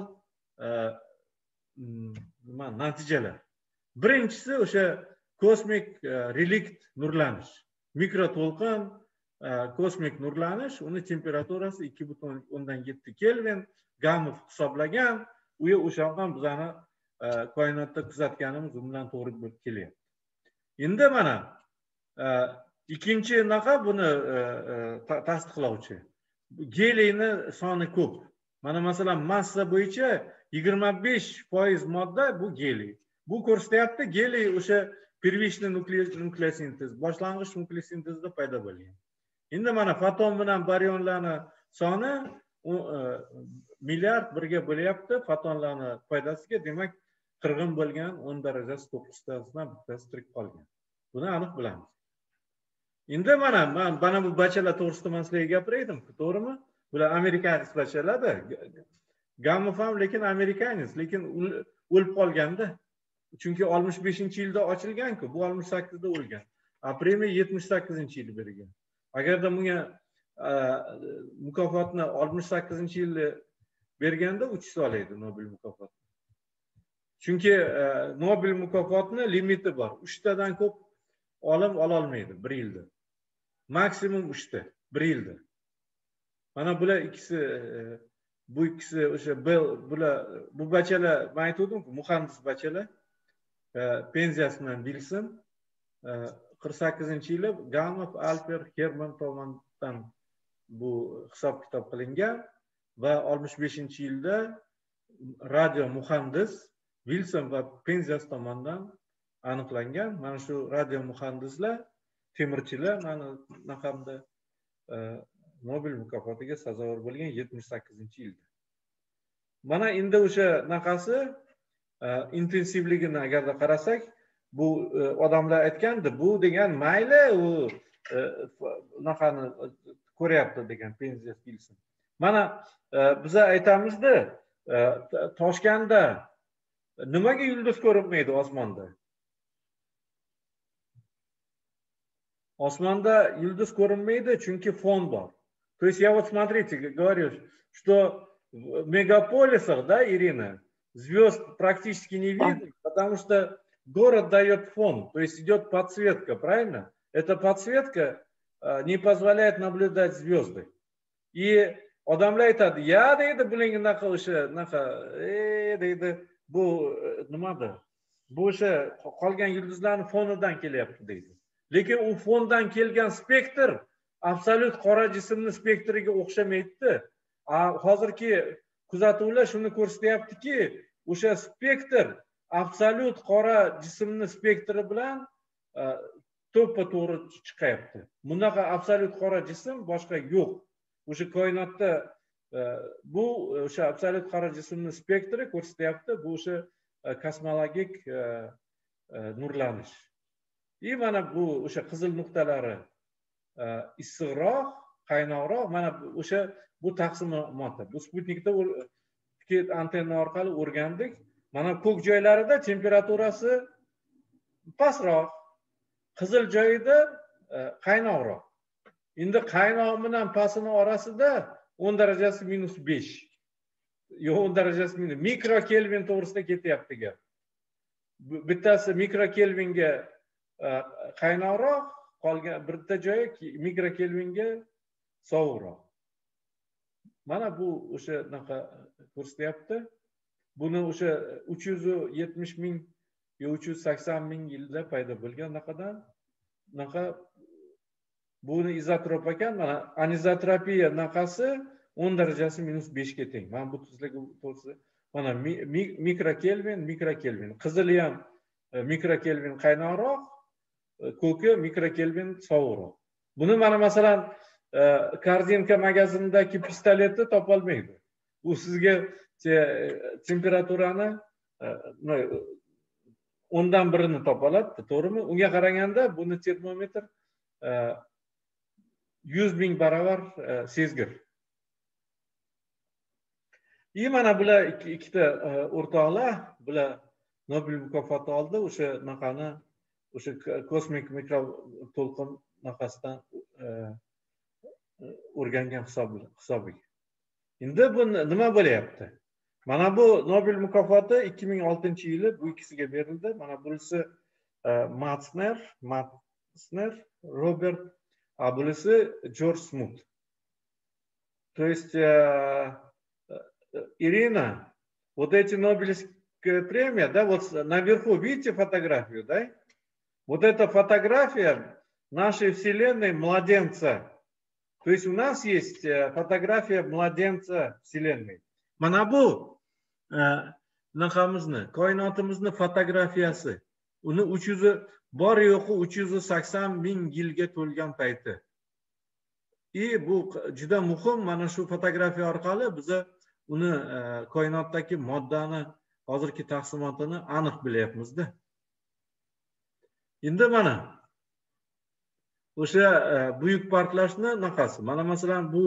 natijalar. Birinchisi o'sha kosmik relikt nurlanish. Mikroto'lqin kosmik nurlanish, uni temperaturasi 2,7 Kelvin, Gamov hisoblagan. U o'shandan bizani koinotda kuzatganimiz undan to'g'ri bo'lib kelyapti. Endi mana ikkinchi naqa buni tasdiqlovchi. Geliyni soni ko'p. Mana masalan massa bo'yicha 25% modda bu geliy. Bu ko'rsatyapti, geliy o'sha первичный nukleosintez, boshlang'ich nukleosintezda paydo bo'lgan. Endi mana foton bilan baryonlarni soni milliard birga bo'lyapti fotonlarni foydasiga, demak qirg'in bo'lgan 10 darajasi 9tasidan bittasi tirik qolgan. Buni aniq bilamiz. Endi mana bu bachalar to'g'risida men sizlarga gapirdim, to'g'rimi? Bular amerikanец bachalarda. Gamov ham lekin amerikanец, lekin o'lib qolganda. Chunki 65-yilda ochilgan-ku, bu 68da o'lgan. Apremiya 78-yilda berilgan. Agarda bunga mukofotni 68-yilda berganda 3 yil olaydi Nobel mukofotini. Chunki Nobel mukofotini limiti bor. 3 tadan ko'p ololmaydi bir yilda. Maksimum 3 ta bir yilda. Mana bular ikkisi bu ikkisi o'sha bular bu bachalar men aytgandim-ku, muhandis bachalar pensiyasi bilan bilsin 48-yili Gamov, Alper, Herman tomonidan bu hisob kitob qilingan va 65-yilda radio muhandis Wilson va pensiyasi tomonidan aniqlangan. Mana shu radio muhandislar, temirchilar mana naqamda Nobel mukofotiga sazovor bo'lgan 78-yilda. Mana endi o'sha naqasi intensivligini agarda qarasak, bu odamlar aytgandi, bu degan mayli u naqani ko'ryapti degan pensiya bilsin. Mana biz aytamizda Toshkentda nimaga yulduz ko'rinmaydi osmonda? Osmonda yulduz ko'rinmaydi chunki fon bor. То есть я вот смотрите, говорю, что в мегаполисах, да, Ирина, звезд практически не видно, потому что город дает фон, то есть идет подсветка, правильно? Эта подсветка не позволяет наблюдать звезды. И odamlar aytadi, ya deydi, buning unaqa o'sha deydi, bu nimada? Bu o'sha qolgan yulduzlarning fonidan kelyapti deydi. Lekin u fondan kelgan spektr absolut qora jismni spektriga o'xshamaydi. Hozirgi kuzatuvlar shuni ko'rsatyaptiki, o'sha spektr absolut qora jismni spektri bilan to'ppa-to'g'ri chiqyapti. Bunaqa absolut qora jism boshqa yo'q. O'sha koinotda bu o'sha absolut qora jismni spektri ko'rsatyapti. Bu o'sha kosmologik nurlanish. Mana bu o'sha qizil nuqtalari issiqroq, qaynoqroq, mana o'sha bu taqsimotda. Bu Sputnikda antenna orqali o'rgandik. Mana ko'k joylarida temperaturasi pastroq, qizil joyida qaynoqroq. Endi qaynoq bilan pastini orasida 10 darajasi -5. Yo'q, 10 darajasi mikrokelvin to'g'risida ketyapti gap. Bittasi mikrokelvinga qaynoqroq, qolgan bitta joyi mikrokelvinga sovuqroq. Mana bu o'sha naqa ko'rsatyapti. Buni o'sha 370 ming yo 380 ming yilda paydo bo'lgan naqa buni izotrop ekan. Mana anizotropiya naqasi 10 darajasi -5 ga teng. Mana bu tezligi to'g'risi. Mana mikrokelvin. Qizili ham mikrokelvin qaynoqroq, ko'ki mikrokelvin sovuqroq. Buni mana masalan Kardinka magazinidagi pistoletni topolmaydi. U sizga temperaturani 10dan birini topoladi, to'g'rimi? Unga qaraganda buni termometr 100 ming barobar sezgir. Mana bular ikkita o'rtoqlar, bular Nobel mukofoti oldi, o'sha naqani o'sha kosmik mikroto'lqin naqasidan o'rgangan hisobiga. Endi bu nima bo'lyapti? Mana bu Nobel mukofoti 2006-yili bu ikkisiga berildi. Mana bunisi Matsner, Robert, a bunisi George Smoot. То есть Ирина, вот эти Нобелевские премии, да, вот наверху видите фотографию, да? Вот эта фотография нашей Вселенной младенца. То есть у нас есть фотография младенца Вселенной. Mana bu naqamizni, koinotimizni fotografiyasi. Uni 300 bor yo'qi 380 ming yilga to'lgan payti. Bu juda muhim. Mana shu fotografiya orqali biz uni koinotdagi moddani hozirgi taqsimotini aniq bilyapmiz-da. Endi mana o'sha buyuk portlashni naqasi. Mana masalan bu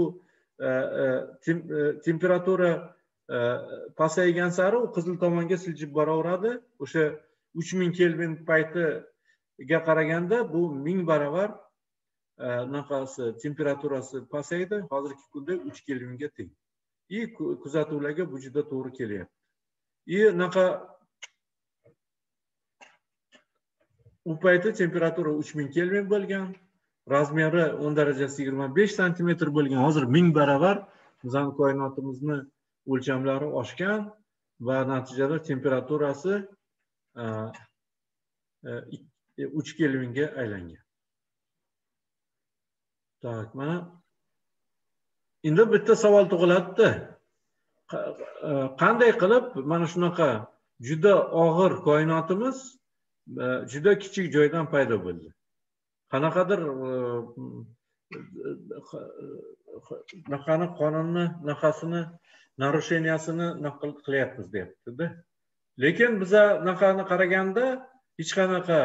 temperatura pasaygan sari u qizil tomonga siljib boraveradi. O'sha 3000 kelvin paytiga qaraganda bu 1000 barobar naqasi temperaturasi pasaydi. Hozirgi kunda 3 kelvinga teng. Kuzatuvlarga bu juda to'g'ri kelyapti. Naqa u payti temperatura 3000 kelvin bo'lgan, razmeri 10 darajasi 25 santimetr bo'lgan. Hozir 1000 barobar bizning koinotimizni o'lchamlari oshgan va natijada temperaturasi 3 kelvinga aylangan. Tak, mana endi bitta savol tug'iladi. Qanday qilib mana shunaqa juda og'ir koinotimiz juda kichik joydan paydo bo'ldi? Qanaqadir qonunni narusheniyasini qilyapmiz deyapti-da. Lekin biza naqani qaraganda hech qanaqa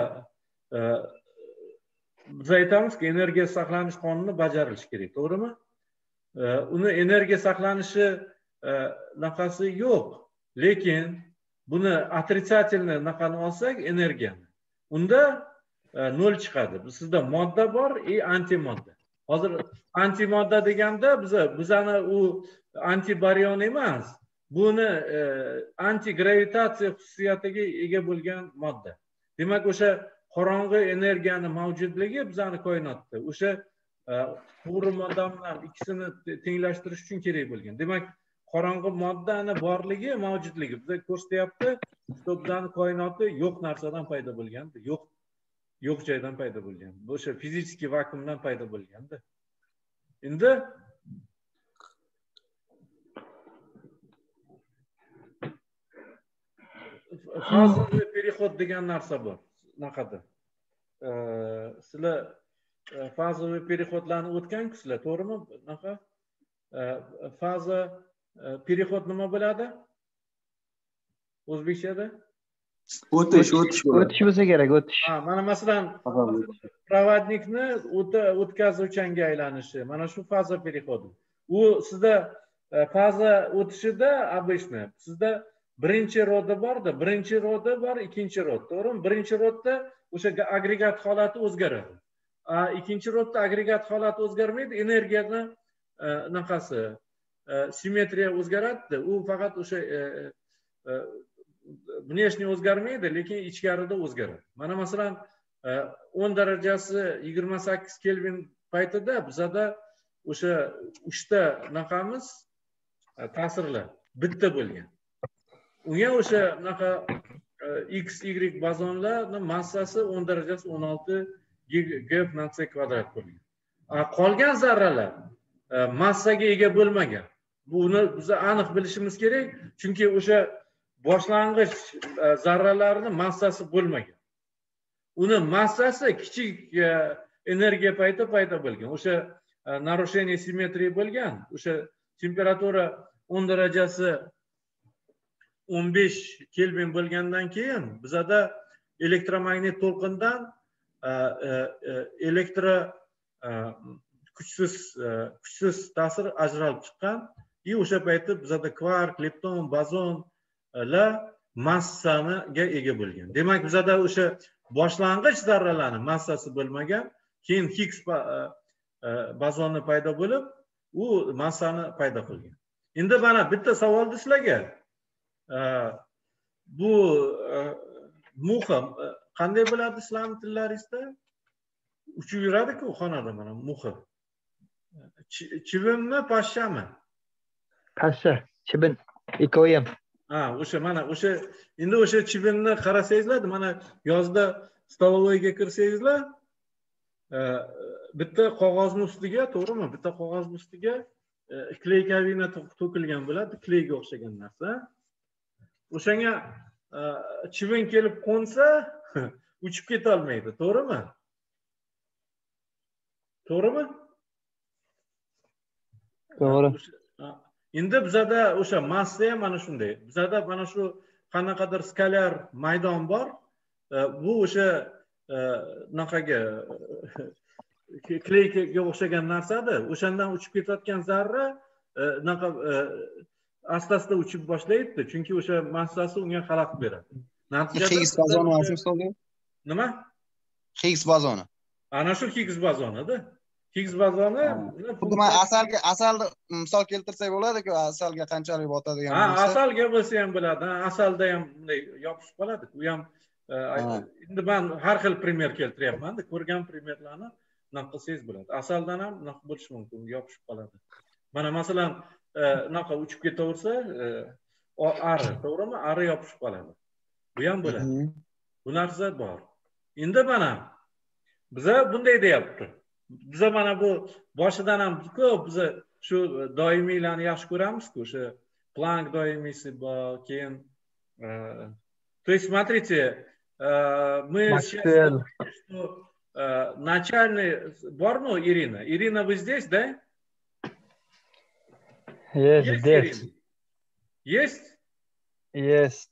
biz aytamizki, energiya saqlanish qonuni bajarilishi kerak, to'g'rimi? Uni energiya saqlanishi naqasi yo'q. Lekin buni отрицательный naqani olsak, energiyani, unda nol chiqadi. Sizda modda bor, antimodda. Hozir antimodda deganda bizani u antibaryon emas, buni antigravitatsiya xususiyatiga ega bo'lgan modda. Demak, o'sha qorong'i energiyani mavjudligi bizani koinotda o'sha to'g'ri modda bilan ikkisini tenglashtirish uchun kerak bo'lgan. Demak, qorong'i moddani borligi, mavjudligi bizga ko'rsatyapti, bizani koinoti yo'q narsadan paydo bo'lganda, yo'q joydan paydo bo'lgan. Bu o'sha fizik vakuumdan paydo bo'lganda. Endi fazoviy переход degan narsa bor. Naqada. Sizlar fazoviy переходlarni o'tgan-sizlar, to'g'rimi? Naqa? Faza переход nima bo'ladi? O'zbekchada? O'tish bo'lsa kerak, o'tish. Mana masalan, provodnikni o'tkazuvchanga aylanishi, mana shu faza переходi. U sizda faza o'tishida обычно sizda birinchi roda borda, birinchi roda bor, ikkinchi rod, to'g'rimi? Birinchi rodda o'sha agregat holati o'zgaradi. Ikkinchi rodda agregat holati o'zgarmaydi, energiyani naqasi simmetriya o'zgaradi. U faqat o'sha внешне o'zgarmaydi, lekin ichkarida o'zgaradi. Mana masalan 10 darajasi 28 kelvin paytida bizada o'sha 3 ta naqamiz ta'sirlar bitta bo'lgan. Unga o'sha naqa x, y bazonlarning massasi 10 darajasi 16 GeV na c kvadrat bo'lgan. Qolgan zarralar massaga ega bo'lmagan. Buni biz aniq bilishimiz kerak, chunki o'sha boshlang'ich zarralarning massasi bo'lmagan. Uni massasi kichik energiya payti paydo bo'lgan. O'sha narushение simmetriya bo'lgan. O'sha temperatura 10 darajasi 15 kelvin bo'lgandan keyin bizada elektromagnit to'lqindan kuchsiz ta'sir ajralib chiqqan. O'sha paytda bizada kvark, lepton, bozonlar massasiga ega bo'lgan. Demak, bizada o'sha boshlang'ich zarralarning massasi bo'lmagan, keyin Higgs bozoni paydo bo'lib, u massani paydo qilgan. Endi mana bitta savolni sizlarga. Bu muhim qanday bo'ladi sizlarning tillaringizda? Uchib yuradi-ku xonada mana muhim. Chivinmi, pashshami? Pashsha, chivin, ikkoyim. O'sha mana o'sha endi o'sha chivinni qarasangizlar, mana yozda stolovoyga kirsangizlar, bitta qog'ozning ustiga, to'g'rimi? Bitta qog'ozning ustiga kleykovina to'kilgan bo'ladi, kleyga o'xshagan narsa. O'shanga chivin kelib qo'nsa, uchib keta olmaydi, to'g'rimi? To'g'rimi? To'g'ri. Endi bizada o'sha massa ham mana shunday. Bizada mana shu qanaqadir skalar maydon bor. Bu o'sha naqaga kleyga o'xshagan narsadir. O'shandan uchib ketayotgan zarra naqa asta-asta uchib boshlaydi, chunki o'sha massasi unga xalaqit beradi. Natijada Higgs bozoni asosida nima? Higgs bozoni. Ana shu Higgs bozonida. Higgs bozoni Xuddi asalni misol keltirsak bo'ladi-ku, asalga qanchalik botadigan bo'lsa. Asalga bo'lsa ham bo'ladi. Asalda ham bunday yopishib qoladi. U ham Endi men har xil primer keltiryapman, ko'rgan primerlarni naq qilsangiz bo'ladi. Asaldan ham naq bo'lishi mumkin, yopishib qoladi. Mana masalan, naqa uchib ketaversa, ari, to'g'rimi? Ari yopishib qoladi. Bu ham bo'ladi. Bu narsa bor. Endi mana biza bunday deyapti. Biza mana bu boshidan ham ko'p biza shu doimiylarni yaxshi ko'ramiz-ku, o'sha Planck doimiysi bor, keyin то есть смотрите, мы сейчас что начальный борьбу Ирина. Ирина, вы здесь, да? Есть, Ирина? Есть? Есть.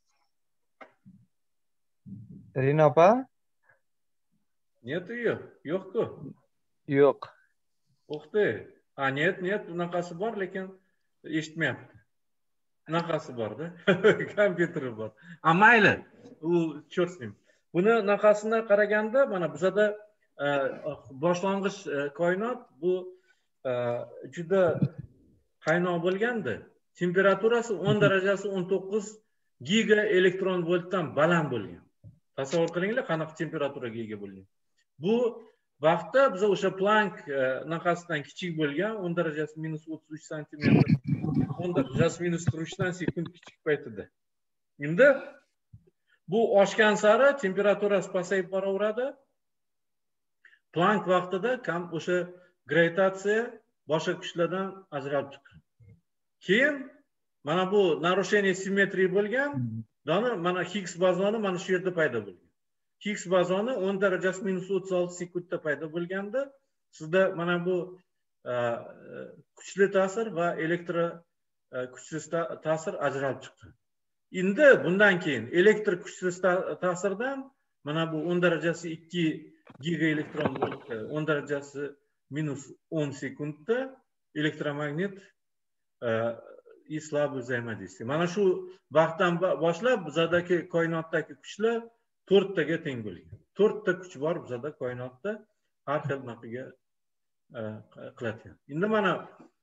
Irina opa? Нет ее. Yo'q-ku. Yo'q. O'qdi. Нет, bunaqasi bor, lekin eshitmayapti. Bunaqasi bor-da. Kompyuteri bor. Mayli, u chort s nim. Buni naqasini qaraganda mana bizada boshlang'ich koinot bu juda qaynoq bo'lgandi. Temperaturasi 10 darajasi 19 giga elektron voltdan baland bo'lgan. Tasavvur qilinglar, qanaqa temperaturaga ega bo'lgan. Bu vaqtda biz o'sha Planck naqasidan kichik bo'lgan 10 darajasi minus 33 santimetr, 10 darajasi minus 43 dan sekund kichik paytida. Endi bu oshgan sari temperaturasi pasayib boraveradi. Planck vaqtida kam o'sha gravitatsiya boshqa kuchlardan ajralib chiqqan. Keyin mana bu narushение simmetriya bo'lgan, mana Higgs bozoni mana shu yerda paydo bo'lgan. Higgs bozoni 10 darajasi minus 36 sekundda paydo bo'lganda, sizda mana bu kuchli ta'sir va elektro kuchsiz ta'sir ajralib chiqdi. Endi bundan keyin elektr kuchsiz ta'sirdan mana bu 10 darajasi 2 giga elektron volt, 10 darajasi minus 10 sekundda elektromagnet и слабое взаимодействие. Mana shu vaqtdan boshlab bizadagi koinotdagi kuchlar 4 taga teng bo'lgan. 4 ta kuch bor bizada koinotda, har xil naqiga qiladi. Endi mana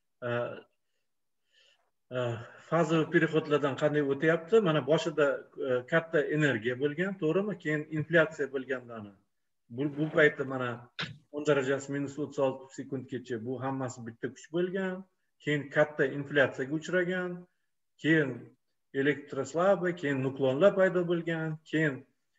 fazoviy переходlardan qanday o'tyapti? Mana boshida katta energiya bo'lgan, to'g'rimi? Keyin inflyatsiya bo'lgandan bu paytda mana 10 darajasi minus 36 sekundgacha bu hammasi bitta kuch bo'lgan. Keyin katta inflyatsiyaga uchragan, keyin elektroslaba, keyin nuklonlar paydo bo'lgan, keyin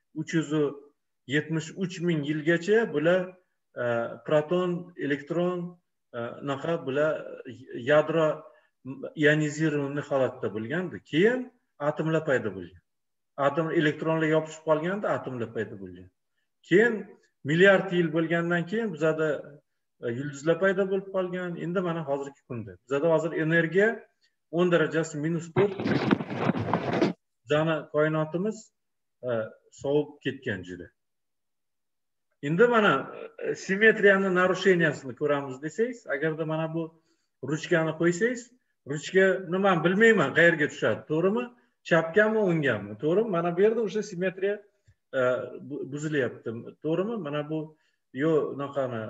373 ming yilgacha bular proton, elektron, bular yadro ionizirованный holatda bo'lgandi. Keyin atomlar paydo bo'lgan. Atom elektronlar yopishib qolganda atomlar paydo bo'lgan. Keyin milliard yil bo'lgandan keyin bizada yulduzlar paydo bo'lib qolgan. Endi mana hozirgi kunda bizada hozir energiya 10 darajasi minus 4. Bizani koinotimiz sovib ketgan juda. Endi mana simmetriyani narusheniyasini ko'ramiz desangiz, agarda mana bu ruchkani qo'ysangiz, ruchka nima bilmayman, qayerga tushadi, to'g'rimi? Chapgami, o'ngami, to'g'rimi? Mana bu yerda o'sha simmetriya buzilyapti, to'g'rimi? Mana bu yo naqani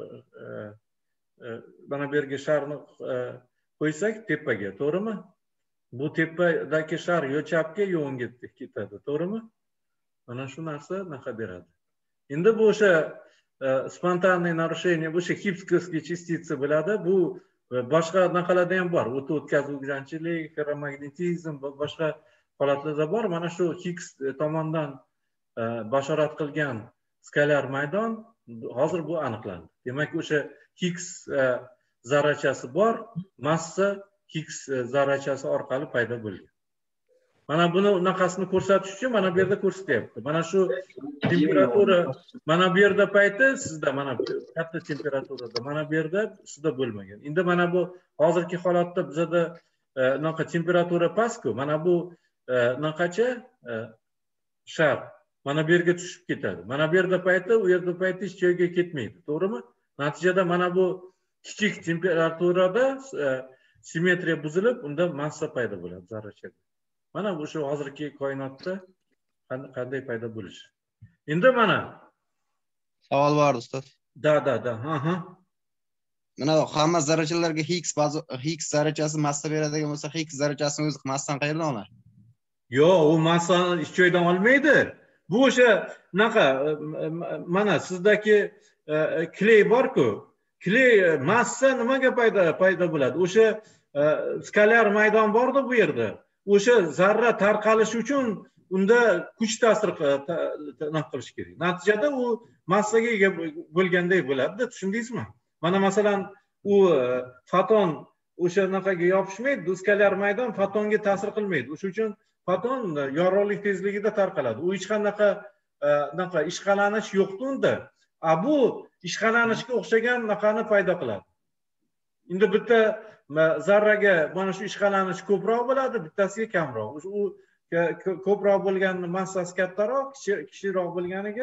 mana bu yerga sharni qo'ysak tepaga, to'g'rimi? Bu tepadagi shar yo chapga yo o'ngga ketadi, to'g'rimi? Mana shu narsa naqa beradi. Endi bu o'sha spontanniy narushение, o'sha Higgsskiy частица bo'ladi. Bu boshqa naqalarda ham bor. O'tkazuvchanchilik, ferromagnetizm va boshqa holatlarda bor. Mana shu Higgs tomonidan bashorat qilgan skalar maydon hozir bu aniqlandi. Demak, o'sha Higgs zarrachasi bor, massa Higgs zarrachasi orqali paydo bo'lgan. Mana buni naqasini ko'rsatish uchun mana bu yerda ko'rsatyapti. Mana shu temperatura mana bu yerda payti sizda mana katta temperaturada, mana bu yerda sizda bo'lmagan. Endi mana bu hozirgi holatda bizada naqa temperatura pastku, mana bu naqacha shar mana bu yerga tushib ketadi. Mana bu yerda payti, u yerda payti hech joyga ketmaydi, to'g'rimi? Natijada mana bu kichik temperaturada simmetriya buzilib, unda massa paydo bo'ladi zarrachada. Mana bu shu hozirgi koinotda qanday paydo bo'lishi. Endi mana savol bor ustoz. Da. Ha. Mana hamma zarrachalarga Higgs zarrachasi massa beradigan bo'lsa, Higgs zarrachasini o'zi massani qayerdan oladi? Yo'q, u massani hech joydan olmaydi. bu o'sha naqa mana sizdagi kley bor-ku, kley massa nimaga paydo bo'ladi? O'sha skalar maydon bordi bu yerda. O'sha zarra tarqalishi uchun unda kuch ta'sir qilish kerak. Natijada u massaga ega bo'lganday bo'ladi, tushundingizmi? Mana masalan u foton o'sha naqaga yopishmaydi, skalar maydon fotonga ta'sir qilmaydi. O'shuning uchun foton yorug'lik tezligida tarqaladi. U hech qanaqa ishqalanish yo'qdi unda. Bu ishqalanishga o'xshagan naqani paydo qiladi. Endi bitta zarraga mana shu ishqalanish ko'proq bo'ladi, bittasiga kamroq. U ko'proq bo'lgan massasi kattaroq, kichikroq bo'lganiga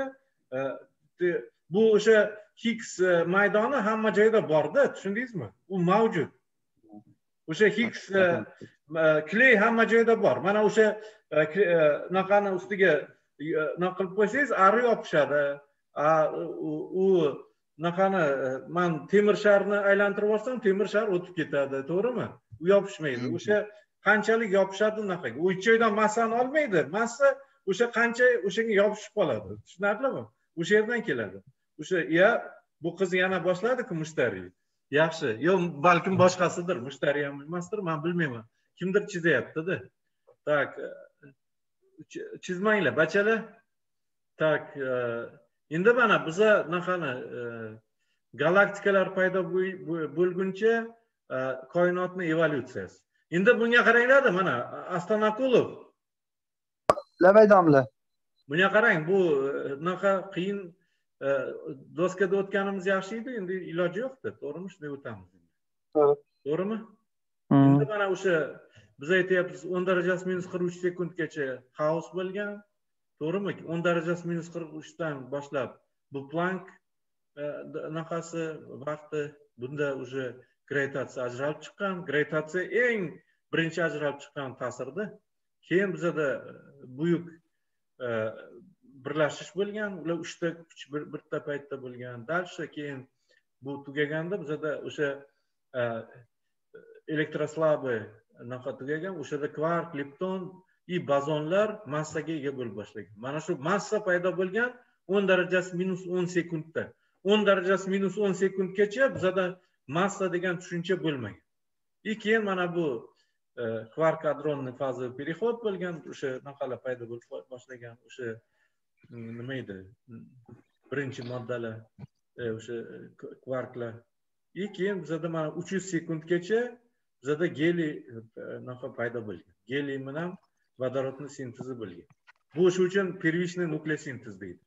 bu o'sha Higgs maydoni hamma joyda bor-da, tushundingizmi? U mavjud. O'sha Higgs kley hamma joyda bor. Mana o'sha naqani ustiga naqilib qo'ysangiz, ari yopishadi. U naqani men temir sharni aylantirib olsam, temir shar o'tib ketadi, to'g'rimi? U yopishmaydi. O'sha qanchalik yopishadi naqaga. U hech joydan massani olmaydi. Massa o'sha qancha o'shanga yopishib qoladi. Tushunarlimi? O'sha yerdan keladi. O'sha bu qiz yana boshladi-ku mushtariy. Yaxshi. Yo'q, balkim boshqasidir, mushtariy ham emasdir, men bilmayman. Kimdir chizyapti-da. Tak. Chizmanglar, bachalar. Tak. Endi mana biza naqani galaktikalar paydo bo'lguncha koinotni evolyutsiyasi. Endi bunga qaranglar, mana Astronakulov. Lamaydamlar. Bunga qarang, bu naqa qiyin doskada o'tganimiz yaxshi edi, endi iloji yo'qdi, to'g'rimi? Shunday o'tamiz. To'g'rimi? Endi mana o'sha biz aytyapmiz 10 darajasi -43 sekundgacha xaos bo'lgan. To'g'rimi? 10 darajasi -43 dan boshlab bu Planck naqasi vaqti, bunda уже gravitatsiya ajralib chiqqan. Gravitatsiya eng birinchi ajralib chiqqan ta'sirda. Keyin bizada buyuk birlashish bo'lgan. Ular 3 ta kuch birta paytda bo'lgan. Dalsha keyin bu tugaganda bizada o'sha elektroslabi naqa tugagan. O'shada kvark, lepton bozonlar massaga ega bo'lib boshlagan. Mana shu massa paydo bo'lgan 10 darajasi -10 sekundda. 10 darajasi -10 sekundgacha bizada massa degan tushuncha bo'lmagan. Keyin mana bu kvark hadronli faza переход bo'lgan, o'sha naqalar paydo bo'lib boshlagan, o'sha nima edi? Birinchi moddalar, o'sha kvarklar. Keyin bizada mana 300 sekundgacha bizada geliy naqa paydo bo'lgan. Geliy bilan vodorodni sintezi bo'lgan. Bu shu uchun первичный nuklesintez deydi.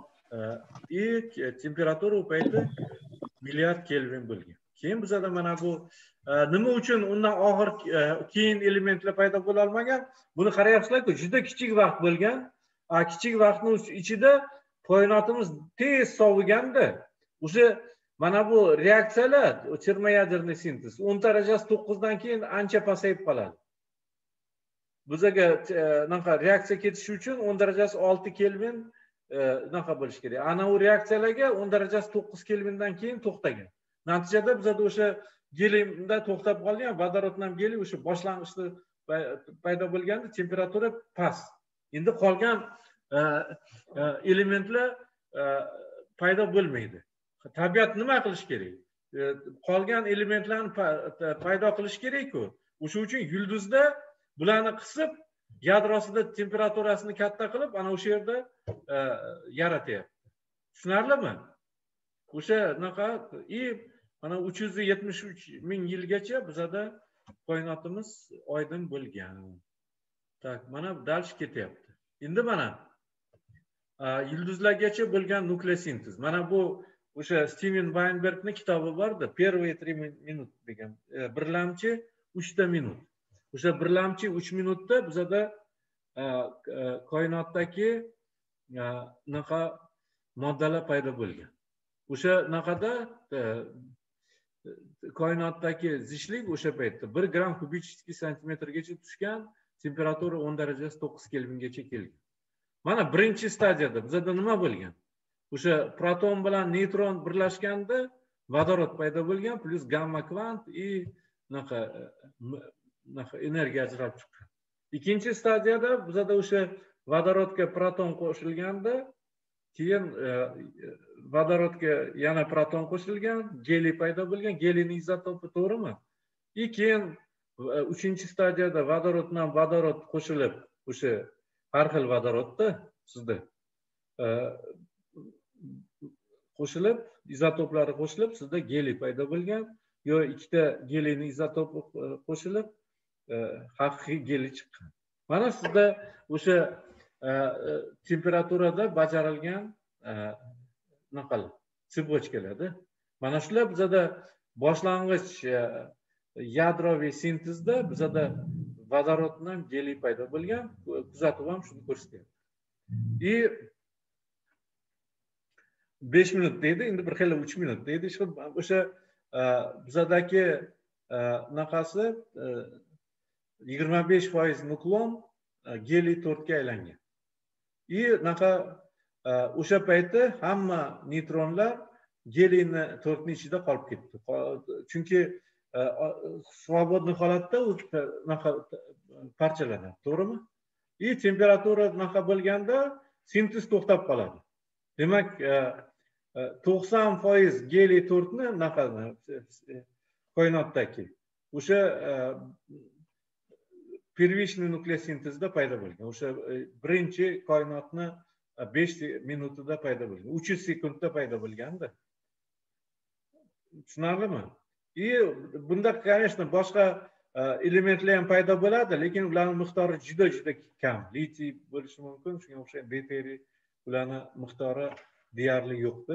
Temperatura u payti milliard kelvin bo'lgan. Keyin bizada mana bu nima uchun undan og'ir keyin elementlar paydo bo'la olmagan? Buni qarayapsizlar-ku, juda kichik vaqt bo'lgan. Kichik vaqtning ichida koinotimiz tez soviganda, o'sha mana bu reaksiyalar, termoyaderniy sintez 10 darajasi 9 dan keyin ancha pasayib qoladi. Bizaga naqa reaksiya ketishi uchun 10 darajasi 6 kelvin naqa bo'lish kerak. Ana u reaksiyalarga 10 darajasi 9 kelvindan keyin to'xtagan. Natijada bizada o'sha gelimda to'xtab qolgan, vodoroddan ham geliy o'sha boshlang'ichda paydo bo'lganda temperatura past. Endi qolgan elementlar paydo bo'lmaydi. Tabiat nima qilish kerak? Qolgan elementlarni paydo qilish kerak-ku. O'sha uchun yulduzda bularni qisib, yadrosida temperaturasini katta qilib, ana o'sha yerda yaratyapti. Tushunarlimi? O'sha naqa mana 373 ming yilgacha bizada koinotimiz oydin bo'lgan. Tak, mana dalsh ketyapti. Endi mana yulduzlargacha bo'lgan nuklesintez. Mana bu o'sha Steven Weinbergning kitobi bor-da, "Первые 3 minut" degan. Birlamchi 3 ta minut. O'sha birlamchi 3 minutda bizada koinotdagi naqa moddalar paydo bo'lgan. O'sha naqada koinotdagi zishlik o'sha paytda 1 gram kubichniy santimetrgacha tushgan, temperatura 10 darajasi 9 kelvingacha kelgan. Mana birinchi stadiyada bizada nima bo'lgan? O'sha proton bilan neytron birlashganda vodorod paydo bo'lgan, plus gamma kvant naqa energiya ajralib chiqqan. ikkinchi stadiyada bizada o'sha vodorodga proton qo'shilganda, keyin vodorodga yana proton qo'shilgan, geliy paydo bo'lgan, geliyning izotopi, to'g'rimi? Keyin uchinchi stadiyada vodorod bilan vodorod qo'shilib, o'sha har xil vodorodda sizda qo'shilib, izotoplari qo'shilib, sizda geliy paydo bo'lgan, yo ikkita geliyning izotopi qo'shilib haqiqiy geliy chiqqan. Mana sizda o'sha temperaturada bajarilgan naqal sebochkalarda. Mana shular bizada boshlang'ich yadroviy sintezda bizada vodorod bilan geliy paydo bo'lgan. Kuzatuv ham shuni ko'rsatyapti. 5 minut deydi, endi bir xil 3 minut deydi. O'sha bizadagi naqasi 25% nuklon geliy 4 ga aylangan. O'sha paytda hamma neytronlar geliyni 4 ning ichida qolib ketdi. Chunki svobodniy holatda u parchalanadi, to'g'rimi? Temperatura naqa bo'lganda sintez to'xtab qoladi. Demak, 90% geliy 4 ni naqa koinotdagi o'sha первичный nukleosintezda paydo bo'lgan. O'sha birinchi koinotni 5 minutida paydo bo'lgan. 300 sekundda paydo bo'lganda. Tushunarlimi? Bunda, конечно, boshqa elementlar ham paydo bo'ladi, lekin ularning miqdori juda kam. Litiy bo'lishi mumkin, shunga o'xshagan deuteriy, ularning miqdori deyarli yo'qdi.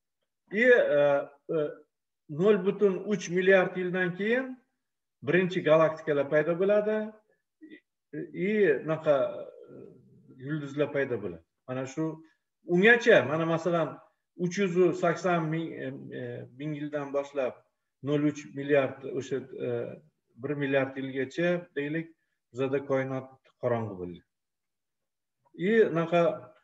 0,3 milliard yildan keyin birinchi galaktikalar paydo bo'ladi. Naqa yulduzlar paydo bo'ladi. Mana shu ungacha, mana masalan 380 ming yildan boshlab 0,3 milliard o'sha 1 milliard yilgacha deylik, bizada koinot qorong'i bo'ldi. Naqa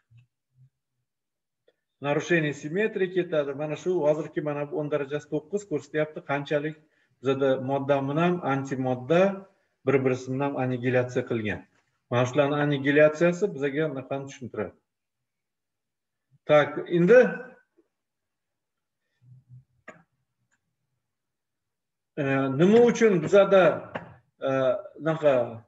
narushение simmetriya ketadi. Mana shu hozirgi mana 10 darajasi 9 ko'rsatyapti, qanchalik bizada modda bilan antimodda bir-birisi bilan annigilyasiya qilgan. Mana shularning annigilyasiyasi bizga naqani tushuntiradi. Tak, endi nima uchun bizada naqa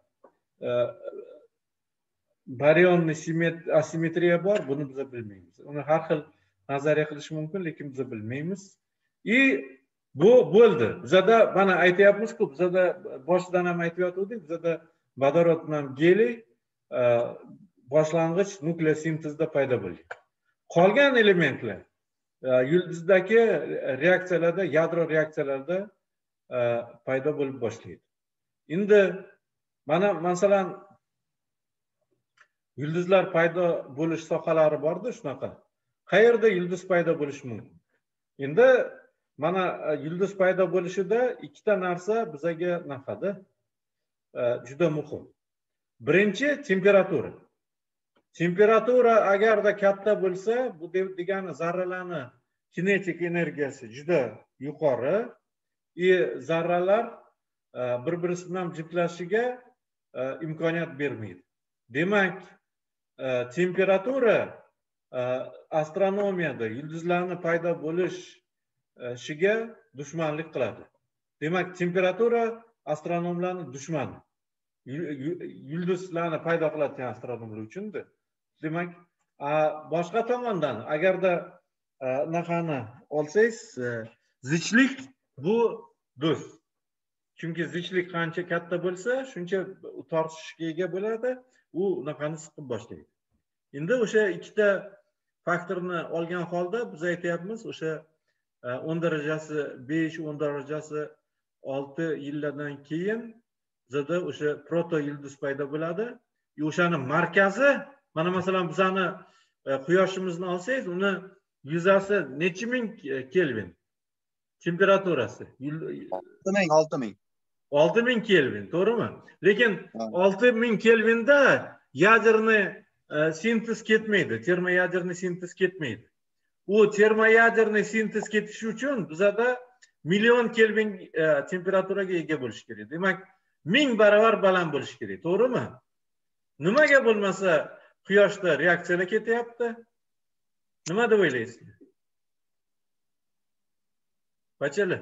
baryonniy asimetriya bor, buni biz bilmaymiz. Uni har xil nazariya qilish mumkin, lekin biz bilmaymiz. Bu bo'ldi. Bizada mana aytayapmiz-ku, bizada boshidan ham aytayotgandik, bizada vodorod bilan geliy boshlang'ich nukleosintezda paydo bo'lgan. Qolgan elementlar yulduzdagi reaksiyalarda, yadro reaksiyalarida paydo bo'lib boshlaydi. Endi mana masalan yulduzlar paydo bo'lish sohalari bor-da, shunaqa. Qayerda yulduz paydo bo'lishi mumkin? Endi mana yulduz paydo bo'lishida ikkita narsa bizga naqada juda muhim. Birinchi temperatura. Temperatura agarda katta bo'lsa, bu degani zarralarning kinetik energiyasi juda yuqori, zarralar bir-birisi bilan jiplashishiga imkoniyat bermaydi. Demak, temperatura astronomiyada yulduzlarning paydo bo'lishiga dushmanlik qiladi. Demak, temperatura astronomlarning dushmani. Yulduzlarni paydo qiladigan astronomlar uchun-da. Demak, boshqa tomondan agarda naqani olsangiz, zichlik bu do'st. Chunki zichlik qancha katta bo'lsa, shuncha tortishishga ega bo'ladi, u naqani siqib boshlaydi. Endi o'sha ikkita faktorni olgan holda biz aytayapmiz, o'sha 10 darajasi 5, 10 darajasi 6 yillardan keyin bizada o'sha proto yulduz paydo bo'ladi. O'shaning markazi, mana masalan bizani quyoshimizni olsangiz, uni yuzasi necha ming kelvin temperaturasi? 6000 kelvin, to'g'rimi? Lekin 6000 kelvinda yadерный sintez ketmaydi, termoyadерный sintez ketmaydi. U termoyadерный sintez ketishi uchun bizada million kelvin temperaturaga ega bo'lish kerak. Demak, 1000 barobar baland bo'lish kerak, to'g'rimi? Nimaga bo'lmasa quyoshda reaksiyalar ketyapti? Nima deb o'ylaysiz? Bachali.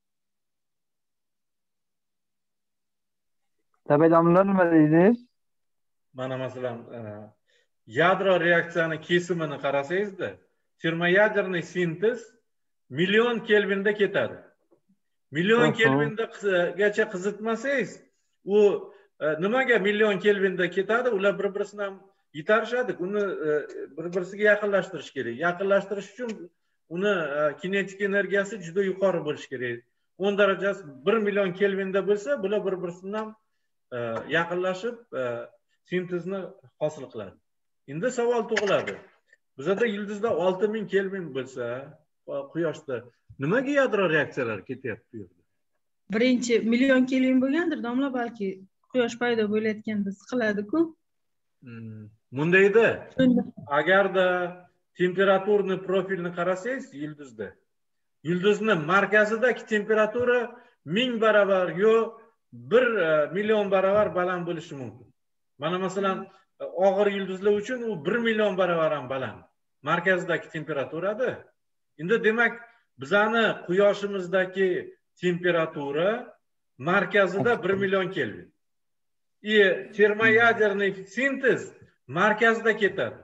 Tabiiy nima dedingiz? Mana masalan, yadro reaksiyani kesimini qarasangizda, termoyadерный sintez million kelvinda ketadi. Million kelvindagacha qizitmasangiz, u nimaga million kelvinda ketadi? Ular bir-birisini ham yetarishadi. Uni bir-birisiga yaqinlashtirish kerak. Yaqinlashtirish uchun uni kinetik energiyasi juda yuqori bo'lishi kerak. 10 darajasi 1 million kelvinda bo'lsa, bular bir-birisini ham yaqinlashib sintezni hosil qiladi. Endi savol tug'iladi. Bizda yulduzda 6000 kelvin bo'lsa, quyoshda nimaga yadro reaksiyalari ketyapti bu yerda? Birinchi million kelvin bo'lgandir, domla, balki quyosh paydo bo'layotganda siqiladi-ku. Bundayda agarda temperaturni profilni qarasangiz yulduzda, yulduzni markazidagi temperatura 1000 barobar yo 1 million barobar baland bo'lishi mumkin. Mana masalan, og'ir yulduzlar uchun u 1 million barobar ham baland. Markazdagi temperaturada. Endi demak, bizani quyoshimizdagi temperatura markazida 1 million kelvin. Termoyadерный sintez markazda ketadi.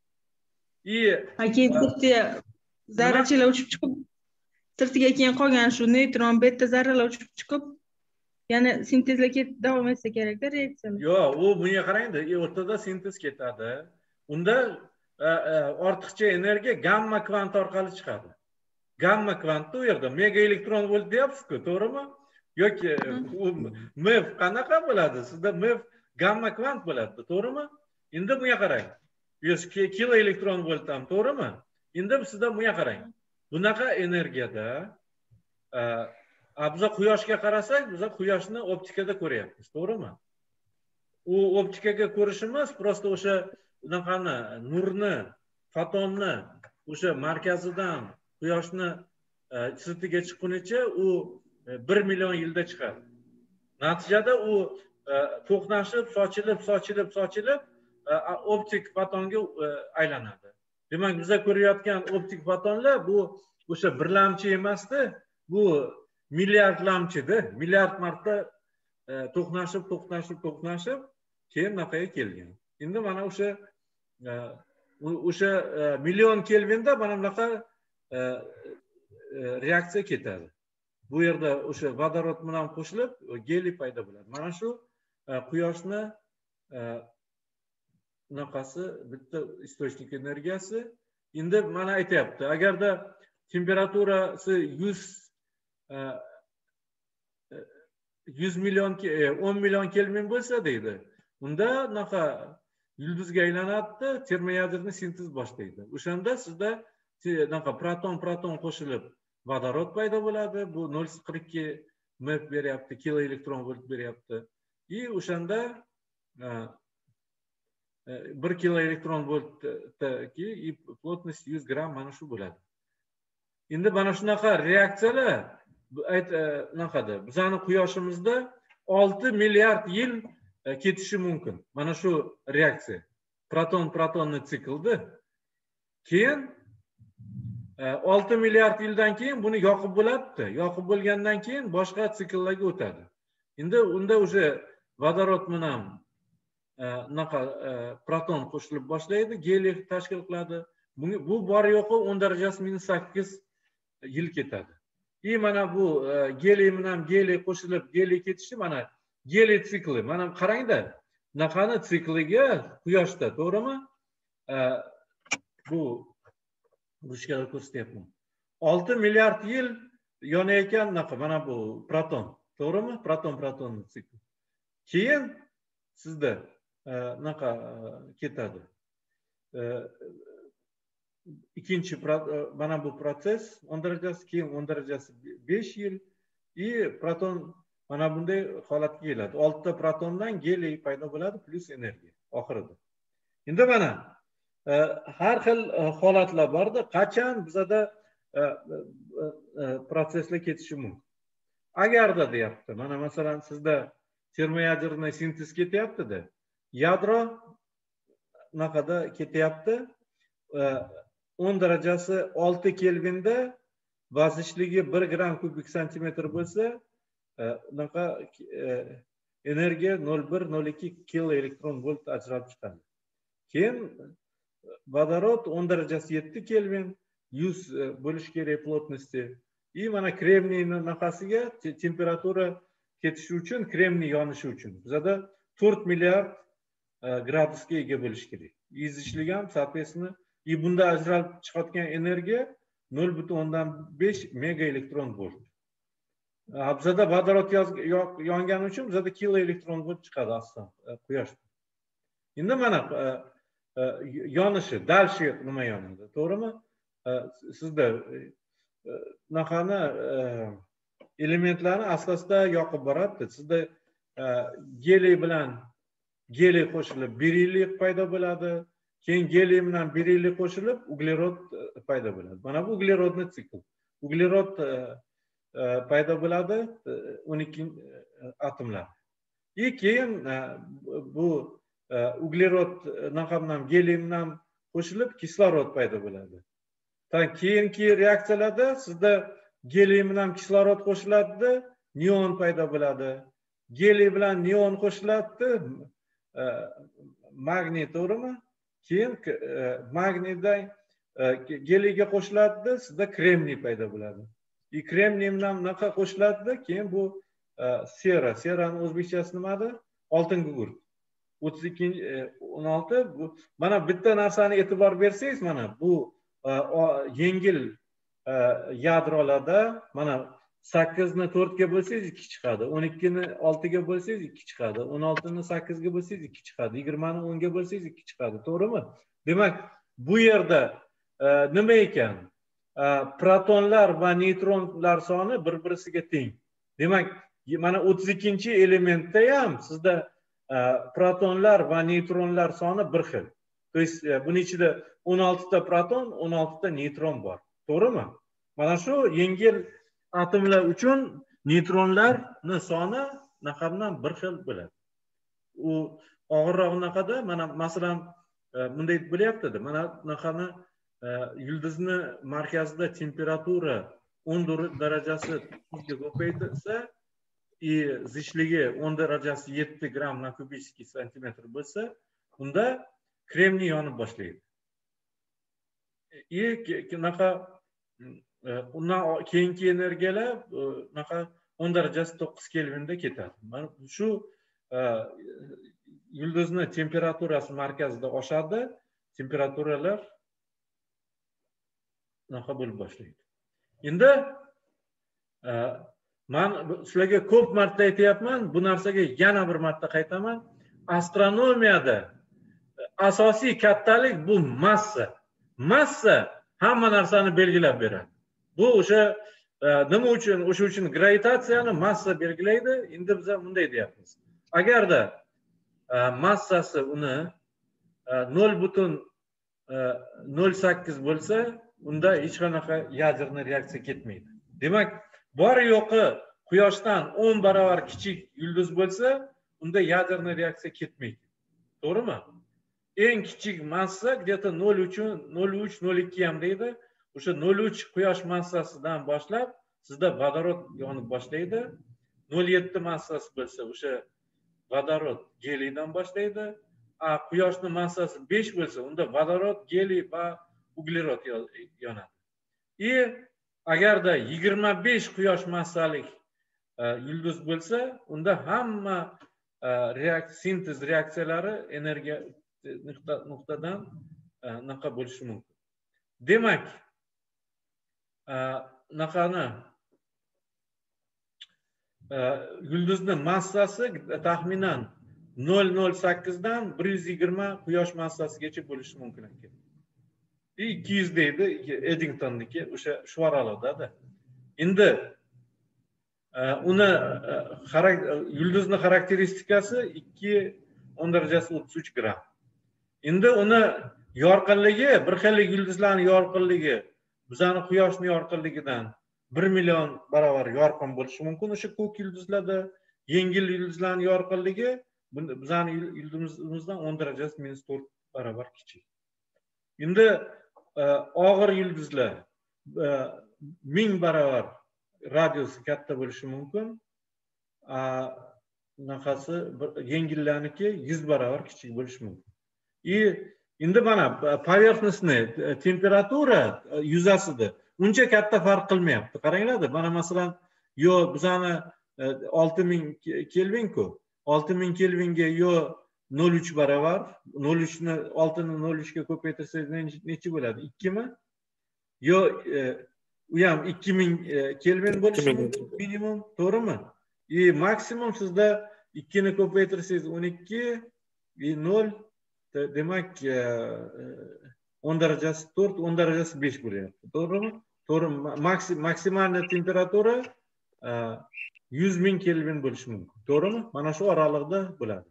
Keyin zarrachalar uchib chiqib, sirtiga keyin qolgan shu neutron, beta zarralar uchib chiqib, yana sintezlar davom etsa kerak-da reaksiyalar. Yo'q, u bunga qarangda, o'rtada sintez ketadi. Unda ortiqcha energiya gamma kvant orqali chiqadi. Gamma kvantda u yerda mega elektron volt deyapsiz-ku, to'g'rimi? Yoki u MeV qanaqa bo'ladi? Sizda MeV gamma kvant bo'ladi, to'g'rimi? Endi bunga qarang. Kilo elektron volt ham, to'g'rimi? Endi sizda bunga qarang. Bunaqa energiyada biz quyoshga qarasak, biz quyoshni optikada ko'ryapmiz, to'g'rimi? U optikaga ko'rishimiz prosta o'sha bunaqani nurni, fotonni o'sha markazidan quyoshni sirtiga chiqqunicha u 1 million yilda chiqadi. Natijada u to'qnashib, sochilib optik fotonga aylanadi. Demak, biz ko'rayotgan optik fotonlar bu o'sha birlamchi emasdi, bu milliard lamchida, milliard marta to'qnashib keyin naqaga kelgan. Endi mana o'sha million kelvinda mana bunaqa reaksiya ketadi. Bu yerda o'sha vodorod bilan qo'shilib geliy paydo bo'ladi. Mana shu quyoshni bunaqasi bitta istochnik energiyasi. Endi mana aytayapti, agarda temperaturasi 100 million 10 million kelvin bo'lsa deydi, unda naqa yulduzga aylanadi, termoyadерный sintez boshlaydi. O'shanda sizda naqa proton qo'shilib vodorod paydo bo'ladi. Bu 0,42 MeV beryapti, kilo elektron volt beryapti. O'shanda 1 kilo elektron voltdagi plotность 100 gram mana shu bo'ladi. Endi mana shunaqa reaksiyalar naqada bizani quyoshimizda 6 milliard yil ketishi mumkin. Mana shu reaksiya proton-protonni siklda. Keyin 6 milliard yildan keyin buni yoqib bo'ladi. Yoqib bo'lgandan keyin boshqa sikllarga o'tadi. Endi unda o'sha vodorod bilan naqa proton qo'shilib boshlaydi, geliy tashkil qiladi. Bu bor yo'qi 10 darajasi -8 yil ketadi. Mana bu geliy bilan geliy qo'shilib geliy ketishi mana geliy sikli. Mana qarangda, naqani sikliga quyoshda, to'g'rimi? Bu ruchkada ko'rsatyapman. 6 milliard yil yonayotgan naqa mana bu proton, to'g'rimi? Proton sikli. Keyin sizda naqa ketadi. İkinci mana bu proses 10 darajasi, keyin 10 darajasi 5 yil. Proton mana bunday holatga keladi. 6 ta protondan geliy paydo bo'ladi plus energiya oxirida. Endi mana har xil holatlar borda, qachon bizada proseslar ketishi mumkin. Agarda deyapti, mana masalan sizda termoyadерный sintez ketyapti-da. yadro naqada ketyapti. 10 darajasi 6 kelvinda bazishligi 1 gram kubik santimetr bo'lsa, unaqa energiya 0,1-0,2 kilo elektron volt ajralib chiqadi. Keyin vodorod 10 darajasi 7 kelvin, 100 bo'lish kerak plotnosti. Mana kremniyni naqasiga temperatura ketishi uchun, kremniy yonishi uchun bizada 4 milliard gradusga ega bo'lish kerak. Izishlik ham, sootветственно, bunda ajralib chiqayotgan energiya 0,5 mega elektron volt. Bizada vodorod yongani uchun bizada kilo elektron volt chiqadi aslida quyoshdan. Endi mana yonishi, dalshi nima yonadi, to'g'rimi? Sizda naqani elementlarni asosda yoqib boradi. Sizda geliy bilan geliy qo'shilib beriylik paydo bo'ladi. Keyin geliy bilan beriylik qo'shilib uglerod paydo bo'ladi. Mana bu uglerodning sikli. Uglerod paydo bo'ladi 12 atomlar. Keyin bu uglerod bilan geliy bilan qo'shilib kislorod paydo bo'ladi. Keyingi reaksiyalarda sizda geliy bilan kislorod qo'shiladi, neon paydo bo'ladi. Geliy bilan neon qo'shiladi, magniy, to'g'rimi? Keyin magniydan geliyga qo'shiladi, sizda kremniy paydo bo'ladi. Kremniy bilan naqa qo'shiladi, keyin bu sera. Serani o'zbekchasi nimada? Oltin gugurt. 32-16. Mana bitta narsani e'tibor bersangiz, mana bu yengil yadrolarda mana 8 ni 4 ga bo'lsangiz 2 chiqadi, 12 ni 6 ga bo'lsangiz 2 chiqadi, 16 ni 8 ga bo'lsangiz 2 chiqadi, 20 ni 10 ga bo'lsangiz 2 chiqadi, to'g'rimi? Demak, bu yerda nima ekan? Protonlar va neutronlar soni bir-birisiga teng. Demak, mana 32-elementda ham sizda protonlar va neutronlar soni bir xil. To есть buning ichida 16 ta proton, 16 ta neutron bor. To'g'rimi? Mana shu yengil atomlar uchun neutronlarning soni naqamdan bir xil bo'ladi. U og'irroq naqada, mana masalan bunday bo'lyapti-da. Mana naqani yulduzni markazida temperatura 10 darajasi ga ko'paytirsa, zichligi 10 darajasi 7 gram na kubический santimetr bo'lsa, unda kremniy yonib boshlaydi. Naqa undan keyingi energiyalar naqa 10 darajasi 9 kelvinda ketadi. Mana shu yulduzni temperaturasi markazida oshadi, temperaturalar naqa bo'lib boshlaydi. Endi men sizlarga ko'p marta aytayapman, bu narsaga yana bir marta qaytaman. Astronomiyada asosiy kattalik bu massa. Massa hamma narsani belgilab beradi. Bu o'sha nima uchun? O'sha uchun gravitatsiyani massa belgilaydi. Endi biz bunday deyapmiz. Agarda massasi uni 0,08 bo'lsa, unda hech qanaqa yadерный reaksiya ketmaydi. Demak, bor yo'qi Quyoshdan 10 barobar kichik yulduz bo'lsa, unda yadерный reaksiya ketmaydi. To'g'rimi? Eng kichik massa где-то 0,3-0,2 ham deydi. O'sha 0,3 Quyosh massasidan boshlab sizda vodorod yonib boshlaydi. 0,7 massasi bo'lsa, o'sha vodorod geliydan boshlaydi. Quyoshning massasi 5 bo'lsa, unda vodorod, geliy va uglerod yonadi. Agarda 25 Quyosh massalik yulduz bo'lsa, unda hamma sintez reaksiyalari energiya nuqtadan naqa bo'lishi mumkin. Demak, naqani yulduzning massasi taxminan 0,08 dan 120 Quyosh massasigacha bo'lishi mumkin ekan. 200 deydi Eddingtonniki, o'sha shu oralarda. Endi uni yulduzni xarakteristikasi 2 darajasi 33 gram. Endi uni yorqinligi, bir xillik yulduzlarning yorqinligi bizani Quyoshning yorqinligidan 1 million barobar yorqin bo'lishi mumkin. O'sha ko'k yulduzlarda yengil yulduzlarning yorqinligi bizani yulduzimizdan 10 darajasi -4 barobar kichik. Endi og'ir yulduzlar 1000 barobar radiusi katta bo'lishi mumkin. Bunaqasi yengillarniki 100 barobar kichik bo'lishi mumkin. Endi mana poверхностный temperatura yuzasida uncha katta farq qilmayapti. Qaranglar, mana masalan, yo bizani 6000 kelvin-ku. 6000 kelvinga yo 0,3 barobar, 0,3 ni 6 ni 0,3 ga ko'paytirsangiz necha bo'ladi? 2 mi? Yo u ham 2000 kelvin bo'lishi mumkin minimum, to'g'rimi? Maksimum sizda 2 ni ko'paytirsangiz 12, 0, demak 10 darajasi 4, 10 darajasi 5 bo'lyapti, to'g'rimi? To'g'ri, maksimal temperatura 100.000 kelvin bo'lishi mumkin, to'g'rimi? Mana shu oralig'ida bo'ladi.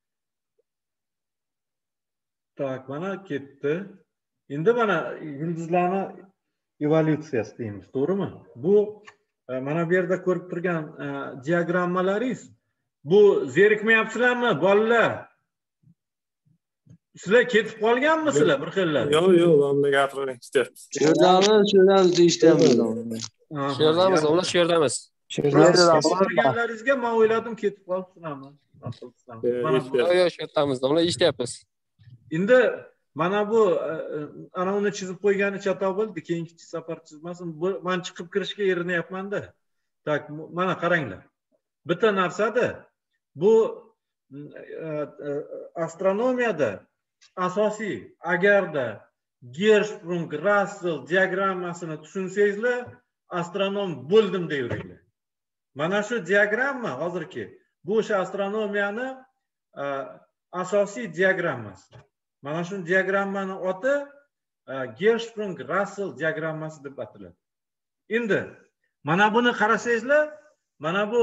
Tak, mana ketdi. Endi mana yulduzlarni evolyutsiyasi deymiz, to'g'rimi? Bu mana bu yerda ko'rib turgan diagrammalaringiz, bu zerikmayapsizlarmi, bolalar? Sizlar ketib qolganmisizlar bir xillar? Yo'q, unda gapiring, ishlayapmiz. Sherdamiz deyishdamiz. Sherdamiz, ular sherdamiz. Sherdamizga men o'yladim ketib qolibsizlarmi? Yo'q, sherdamiz, ular ishlayapmiz. Endi mana bu ana uni chizib qo'ygani chatoq bo'ldi, keyingi safar chizmasin. Men chiqib kirishga erinayapman-da. Tak, mana qaranglar. Bitta narsada bu astronomiyada asosiy, agarda Gershprung Russell diagrammasini tushunsangizlar, astronom bo'ldim deyveringlar. Mana shu diagramma hozirki, bu o'sha astronomiyani asosiy diagrammasi. Mana shu diagrammani oti Gershprung Russell diagrammasi deb ataladi. Endi mana buni qarasangizlar, mana bu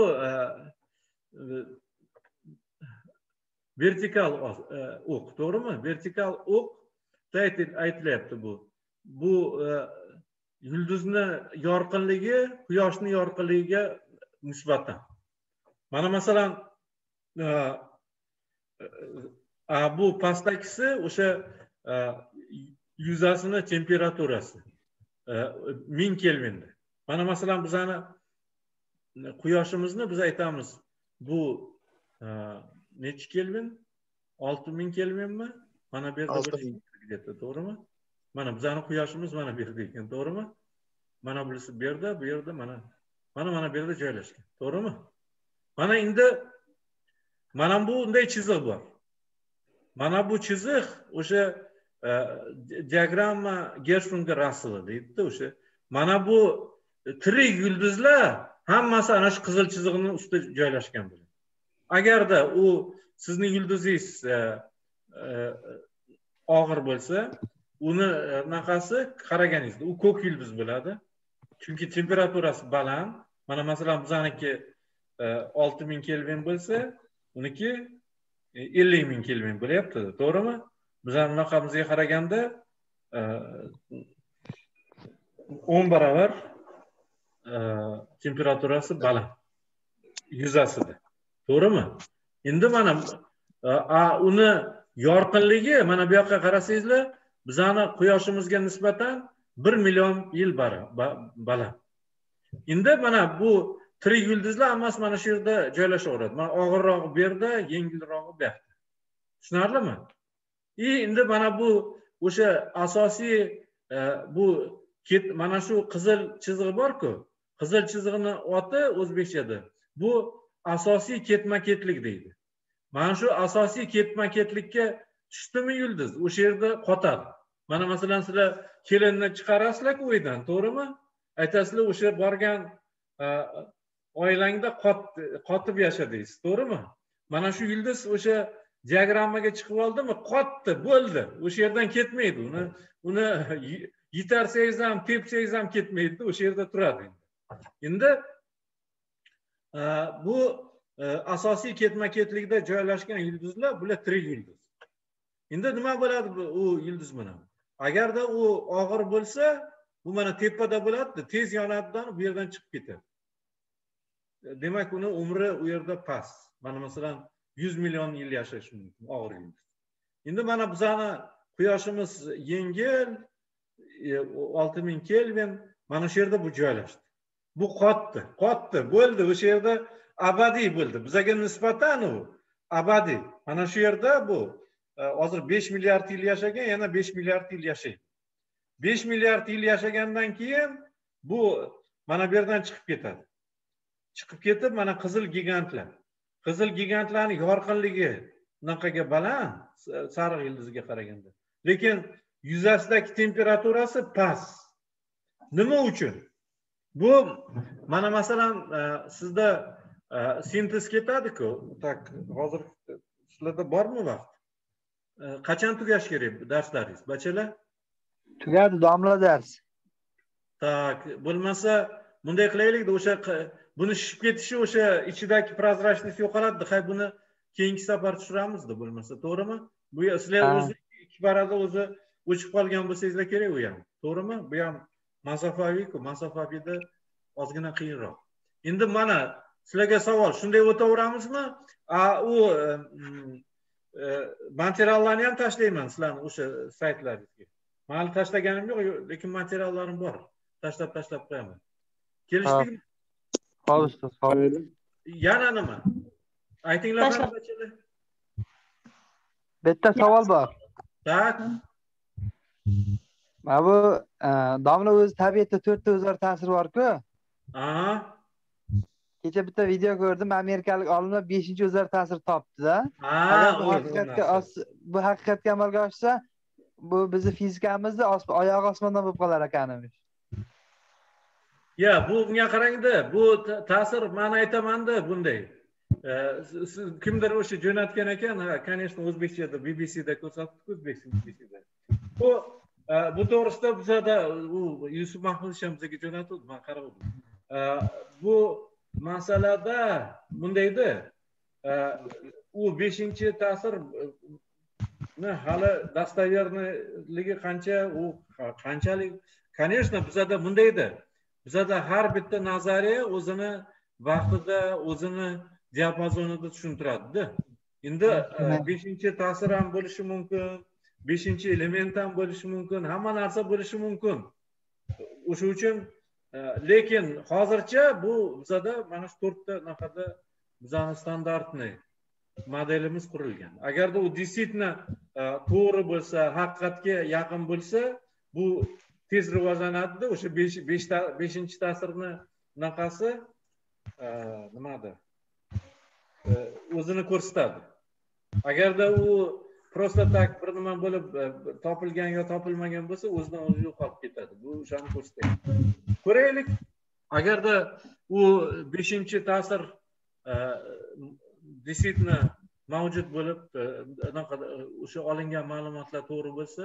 vertikal o'q, to'g'rimi? Vertikal o'q aytilyapti bu. Bu yulduzni yorqinligi quyoshning yorqinligiga nisbatan. Mana masalan bu pastdagisi o'sha yuzasini temperaturasi 1000 kelvinda. Mana masalan bizani quyoshimizni biz aytamiz, bu necha kelvin? 6000 kelvinmi? Mana bu yerda to'g'rimi? Mana bizani quyoshimiz mana bu yerda ekan, to'g'rimi? Mana bunisi bu yerda, bu yerda mana bu yerda joylashgan, to'g'rimi? Mana endi mana bu unday chiziq bor. Mana bu chiziq o'sha diagramma Gershprung Russell deydi o'sha. Mana bu tirik yulduzlar hammasi ana shu qizil chiziqning ustida joylashgan bo'ladi. Agarda u sizning yulduzingiz og'ir bo'lsa, uni naqasi qaraganingizda u ko'k yulduz bo'ladi. Chunki temperaturasi baland. Mana masalan bizaniki 6000 kelvin bo'lsa, uniki 50.000 kelvin bo'lyapti, to'g'rimi? Bizning naqamizga qaraganda 10 barobar temperaturasi baland yuzasida. To'g'rimi? Endi mana uni yorqinligi mana bu yoqqa qarasangizlar, bizani quyoshimizga nisbatan 1 million yil baland. Endi mana bu tirik yulduzlar hammasi mana shu yerda joylashaveradi. Mana og'irrog'i bu yerda, yengilrog'i bu yoqda. Tushunarlimi? Endi mana bu o'sha asosiy bu mana shu qizil chizig'i bor-ku. Qizil chizig'ini oti o'zbekchada bu asosiy ketma-ketlik deydi. Mana shu asosiy ketma-ketlikka tushdimi yulduz, o'sha yerda qotadi. Mana masalan sizlar kelinni chiqarasizlar uydan, to'g'rimi? Aytasizlar o'sha borgan oilangda qotib yashadingiz, to'g'rimi? Mana shu yulduz o'sha diagrammaga chiqib oldimi, qotdi, bo'ldi. O'sha yerdan ketmaydi. Uni yitarsangiz ham, tepsangiz ham ketmaydi, o'sha yerda turadi. Endi bu asosiy ketma-ketlikda joylashgan yulduzlar bular tirik yulduz. Endi nima bo'ladi u yulduz bilan? Agarda u og'ir bo'lsa, bu mana tepada bo'ladi, tez yonadidan bu yerdan chiqib ketadi. Demak, uni umri u yerda past. Mana masalan 100 milyon yil yashashi mumkin og'ir yulduz. Endi mana bizani quyoshimiz yengil 6000 kelvin mana shu yerda bu joylashdi. Bu qotdi, bo'ldi, o'sha yerda abadiy bo'ldi. Bizga nisbatan u abadiy. Mana shu yerda bu hozir 5 milliard yil yashagan, yana 5 milliard yil yashaydi. 5 milliard yil yashagandan keyin bu mana bu yerdan chiqib ketadi. Chiqib ketib mana qizil gigantlar. Qizil gigantlarning yorqinligi bunaqaga baland, sariq yulduzga qaraganda. Lekin yuzasidagi temperaturasi past. Nima uchun? Bu mana masalan sizda sintez ketadi-ku, tak hozir sizlarda bormi vaqt? Qachon tugash kerak darslaringiz, bachalar? Tugadi domla dars. Tak, bo'lmasa bunday qilaylik-da, o'sha buni shishib ketishi o'sha ichidagi prozrachность yo'qoladi. Hay buni keyingi safar tushiramiz-da bo'lmasa, to'g'rimi? Bu sizlar o'zi ikki barada o'zi o'chib qolgan bo'lsangizlar kerak u ham. To'g'rimi? Bu ham masofaviy-ku, masofaviyda ozgina qiyinroq. Endi mana sizlarga savol, shunday o'taveramizmi? U materiallarni ham tashlayman sizlarning o'sha saytlaringizga. Mali tashlaganim yo'q, lekin materiallarim bor. Tashlab qo'yaman. Kelishdikmi? Xo'p, ustoz, xo'p. Yana nima? Aytinglar bachalar. Bitta savol bor. Tak. Mana bu domla o'zi tabiatda 4 ta o'zaro ta'sir bor-ku. Aha. Kecha bitta video ko'rdim, amerikalik olimlar 5-o'zaro ta'sir topdi-da. Bu haqiqatga amalga oshsa, bu bizni fizikamizda oyog'i osmondan bo'lib qolar ekanimiz. Ya, bunga qarangda, bu ta'sir men aytaman-da bunday. Kimdir o'sha jo'natgan ekan, конечно, o'zbekchada BBC-da ko'rsatdik, o'zbekcha. Bu to'g'risida bizada u Yusuf Mahmudovich ham bizga jo'natdi, men qarab o'tdim. Bu masalada bundaydi. U 5-ta'sir hali dostoverligi qanchalik, конечно, bizada bundaydi. Bizada har bitta nazariya o'zini vaqtida, o'zini diapazonida tushuntiradi-da. Endi 5-ta'sir ham bo'lishi mumkin, 5-element ham bo'lishi mumkin, hamma narsa bo'lishi mumkin. O'sha uchun lekin hozircha bu bizada mana shu 4 ta nafada bizani standartni modelimiz qurilgan. Agarda u действительно to'g'ri bo'lsa, haqiqatga yaqin bo'lsa, bu tez rivojlanadi-da, o'sha 5-ta'sirni bunaqasi nimada? O'zini ko'rsatadi. Agarda u просто так bir nima bo'lib topilgan yo topilmagan bo'lsa, o'zidan o'zi yo'qolib ketadi. Bu o'shani ko'rsatadi. Ko'raylik. Agarda u 5-ta'sir действительно mavjud bo'lib, o'sha olingan ma'lumotlar to'g'ri bo'lsa,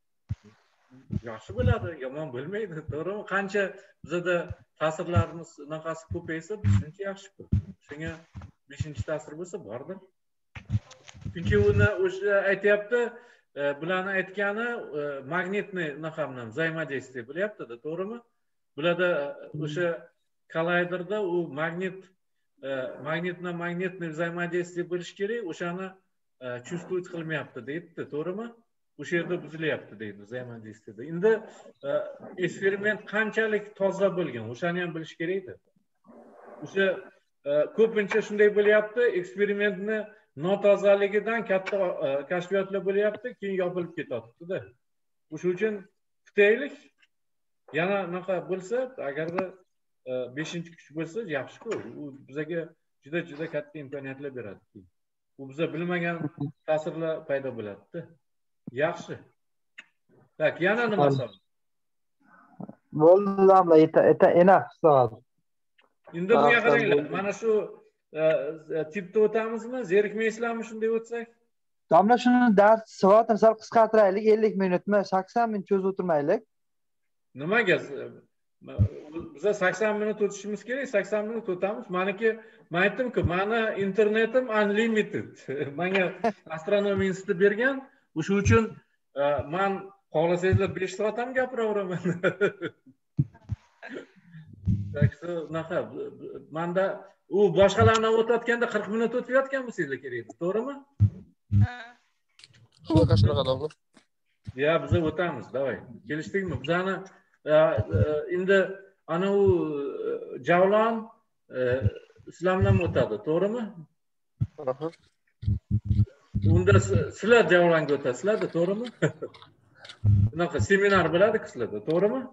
yaxshi bo'ladi, yomon bo'lmaydi, to'g'rimi? Qancha bizada ta'sirlarimiz naqasi ko'paysa, shuncha yaxshi-ku. Shunga 5-ta'sir bo'lsa, bordir. Chunki uni o'sha aytayapti, bularni aytgani magnitniy naqamdan взаимодействие bo'lyapti-da, to'g'rimi? Bularda o'sha kollайдерda u magnitno-magnitniy взаимодействие bo'lish kerak, o'shani чувствовать qilmayapti deydi, to'g'rimi? O'sha yerda buzilyapti deydi взаимодействиеda. Endi eksperiment qanchalik toza bo'lgan, o'shani ham bilish kerak-da. O'sha ko'pincha shunday bo'lyapti, eksperimentni notozaligidan katta kashfiyotlar bo'lyapti, keyin yopilib ketyapti-da. O'sha uchun kutaylik. Yana naqa bo'lsa, agarda 5-kuch bo'lsa, yaxshi-ku. U bizga juda katta imkoniyatlar beradi. U biza bilmagan ta'sirlar paydo bo'ladi-da. Yaxshi. Tak, yana nima so'raysiz? Bo'ldi, domla, enough so'radi. Endi bunga qaranglar. Mana shu tipda o'tamizmi? Zerikmaysizlarmi shunday o'tsak? Domla, shuni dars soatini sal qisqartiraylik, 50 minutmi, 80 minut cho'zib o'tirmaylik. Nimaga? Biz 80 minut o'tishimiz kerak, 80 minut o'tamiz. Meniki, men aytdim-ku, meni internetim unlimited. Menga astronomiya instituti bergan. O'sha uchun men xohlasangizlar 5 soat ham gapiraveraman. Naqa, menda u boshqalarni o'tayotganda 40 minut o'tayotgan bo'lsangiz kerak edi, to'g'rimi? Shunaqa domla. Ya biz o'tamiz, davay. Kelishdikmi? Bizani endi ana u Javlon islom bilan o'tadi, to'g'rimi? Unda sizlar Javlonga o'tasizlar-da, to'g'rimi? Bunaqa seminar bo'ladi-ku sizlarda, to'g'rimi?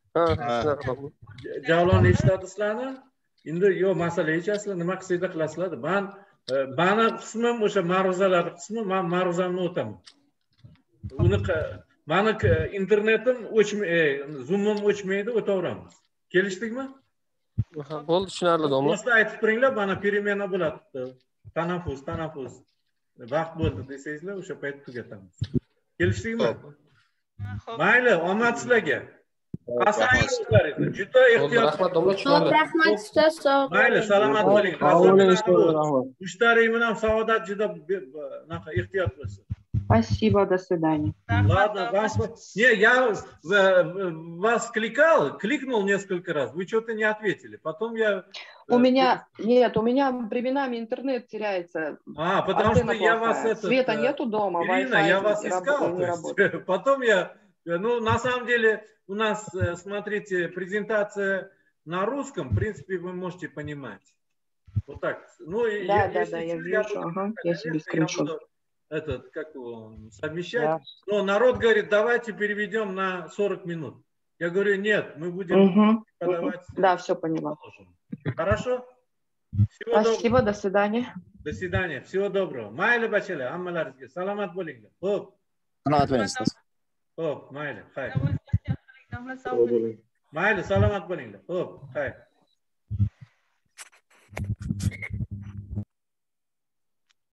Javlon eshitadi sizlarni. Endi yo'q, masala yechasizlar, nima qilsanglar qilasizlar. Mani qismim o'sha ma'ruzalar qismi, men ma'ruzamni o'taman. Uni mani internetim zoomim o'chmaydi, o'taveramiz. Kelishdikmi? Bo'ldi, tushunarli domla. Просто aytib turinglar, mana peremena bo'ladi. Tanaffus. Vaqt bo'ldi desangizlar, o'sha payt tugatamiz. Kelishdikmi? Mayli, omad sizlarga. Asalaringizni juda ehtiyot. Rahmat domla, tushunarli. Rahmat ustoz, sog' bo'ling. Mayli, salomat bo'ling. Mushtariy bilan saodat juda ehtiyot bo'lsin. Спасибо, до свидания. Ладно, я вас кликнул несколько раз, вы что-то не ответили. Потом я... У меня временами интернет теряется. Потому что я вас... Света нету дома, Ирина, я вас искал. Потом я... Ну, на самом деле, у нас, смотрите, презентация на русском, в принципе, вы можете понимать. Вот так. Ну, да, я вижу. Я себе скриншот. Как его совмещать. Да. Но народ говорит, давайте переведем на 40 минут. Я говорю, нет, мы будем подавать. Да, все поняла. Хорошо? Спасибо, до свидания. До свидания, всего доброго. Майли бачеля, аммаларизге, саламат болингlar. Xo'p. Саламат bo'linglar. Xo'p, mayli, hay. Mayli, salomat bo'linglar. Xo'p, hay.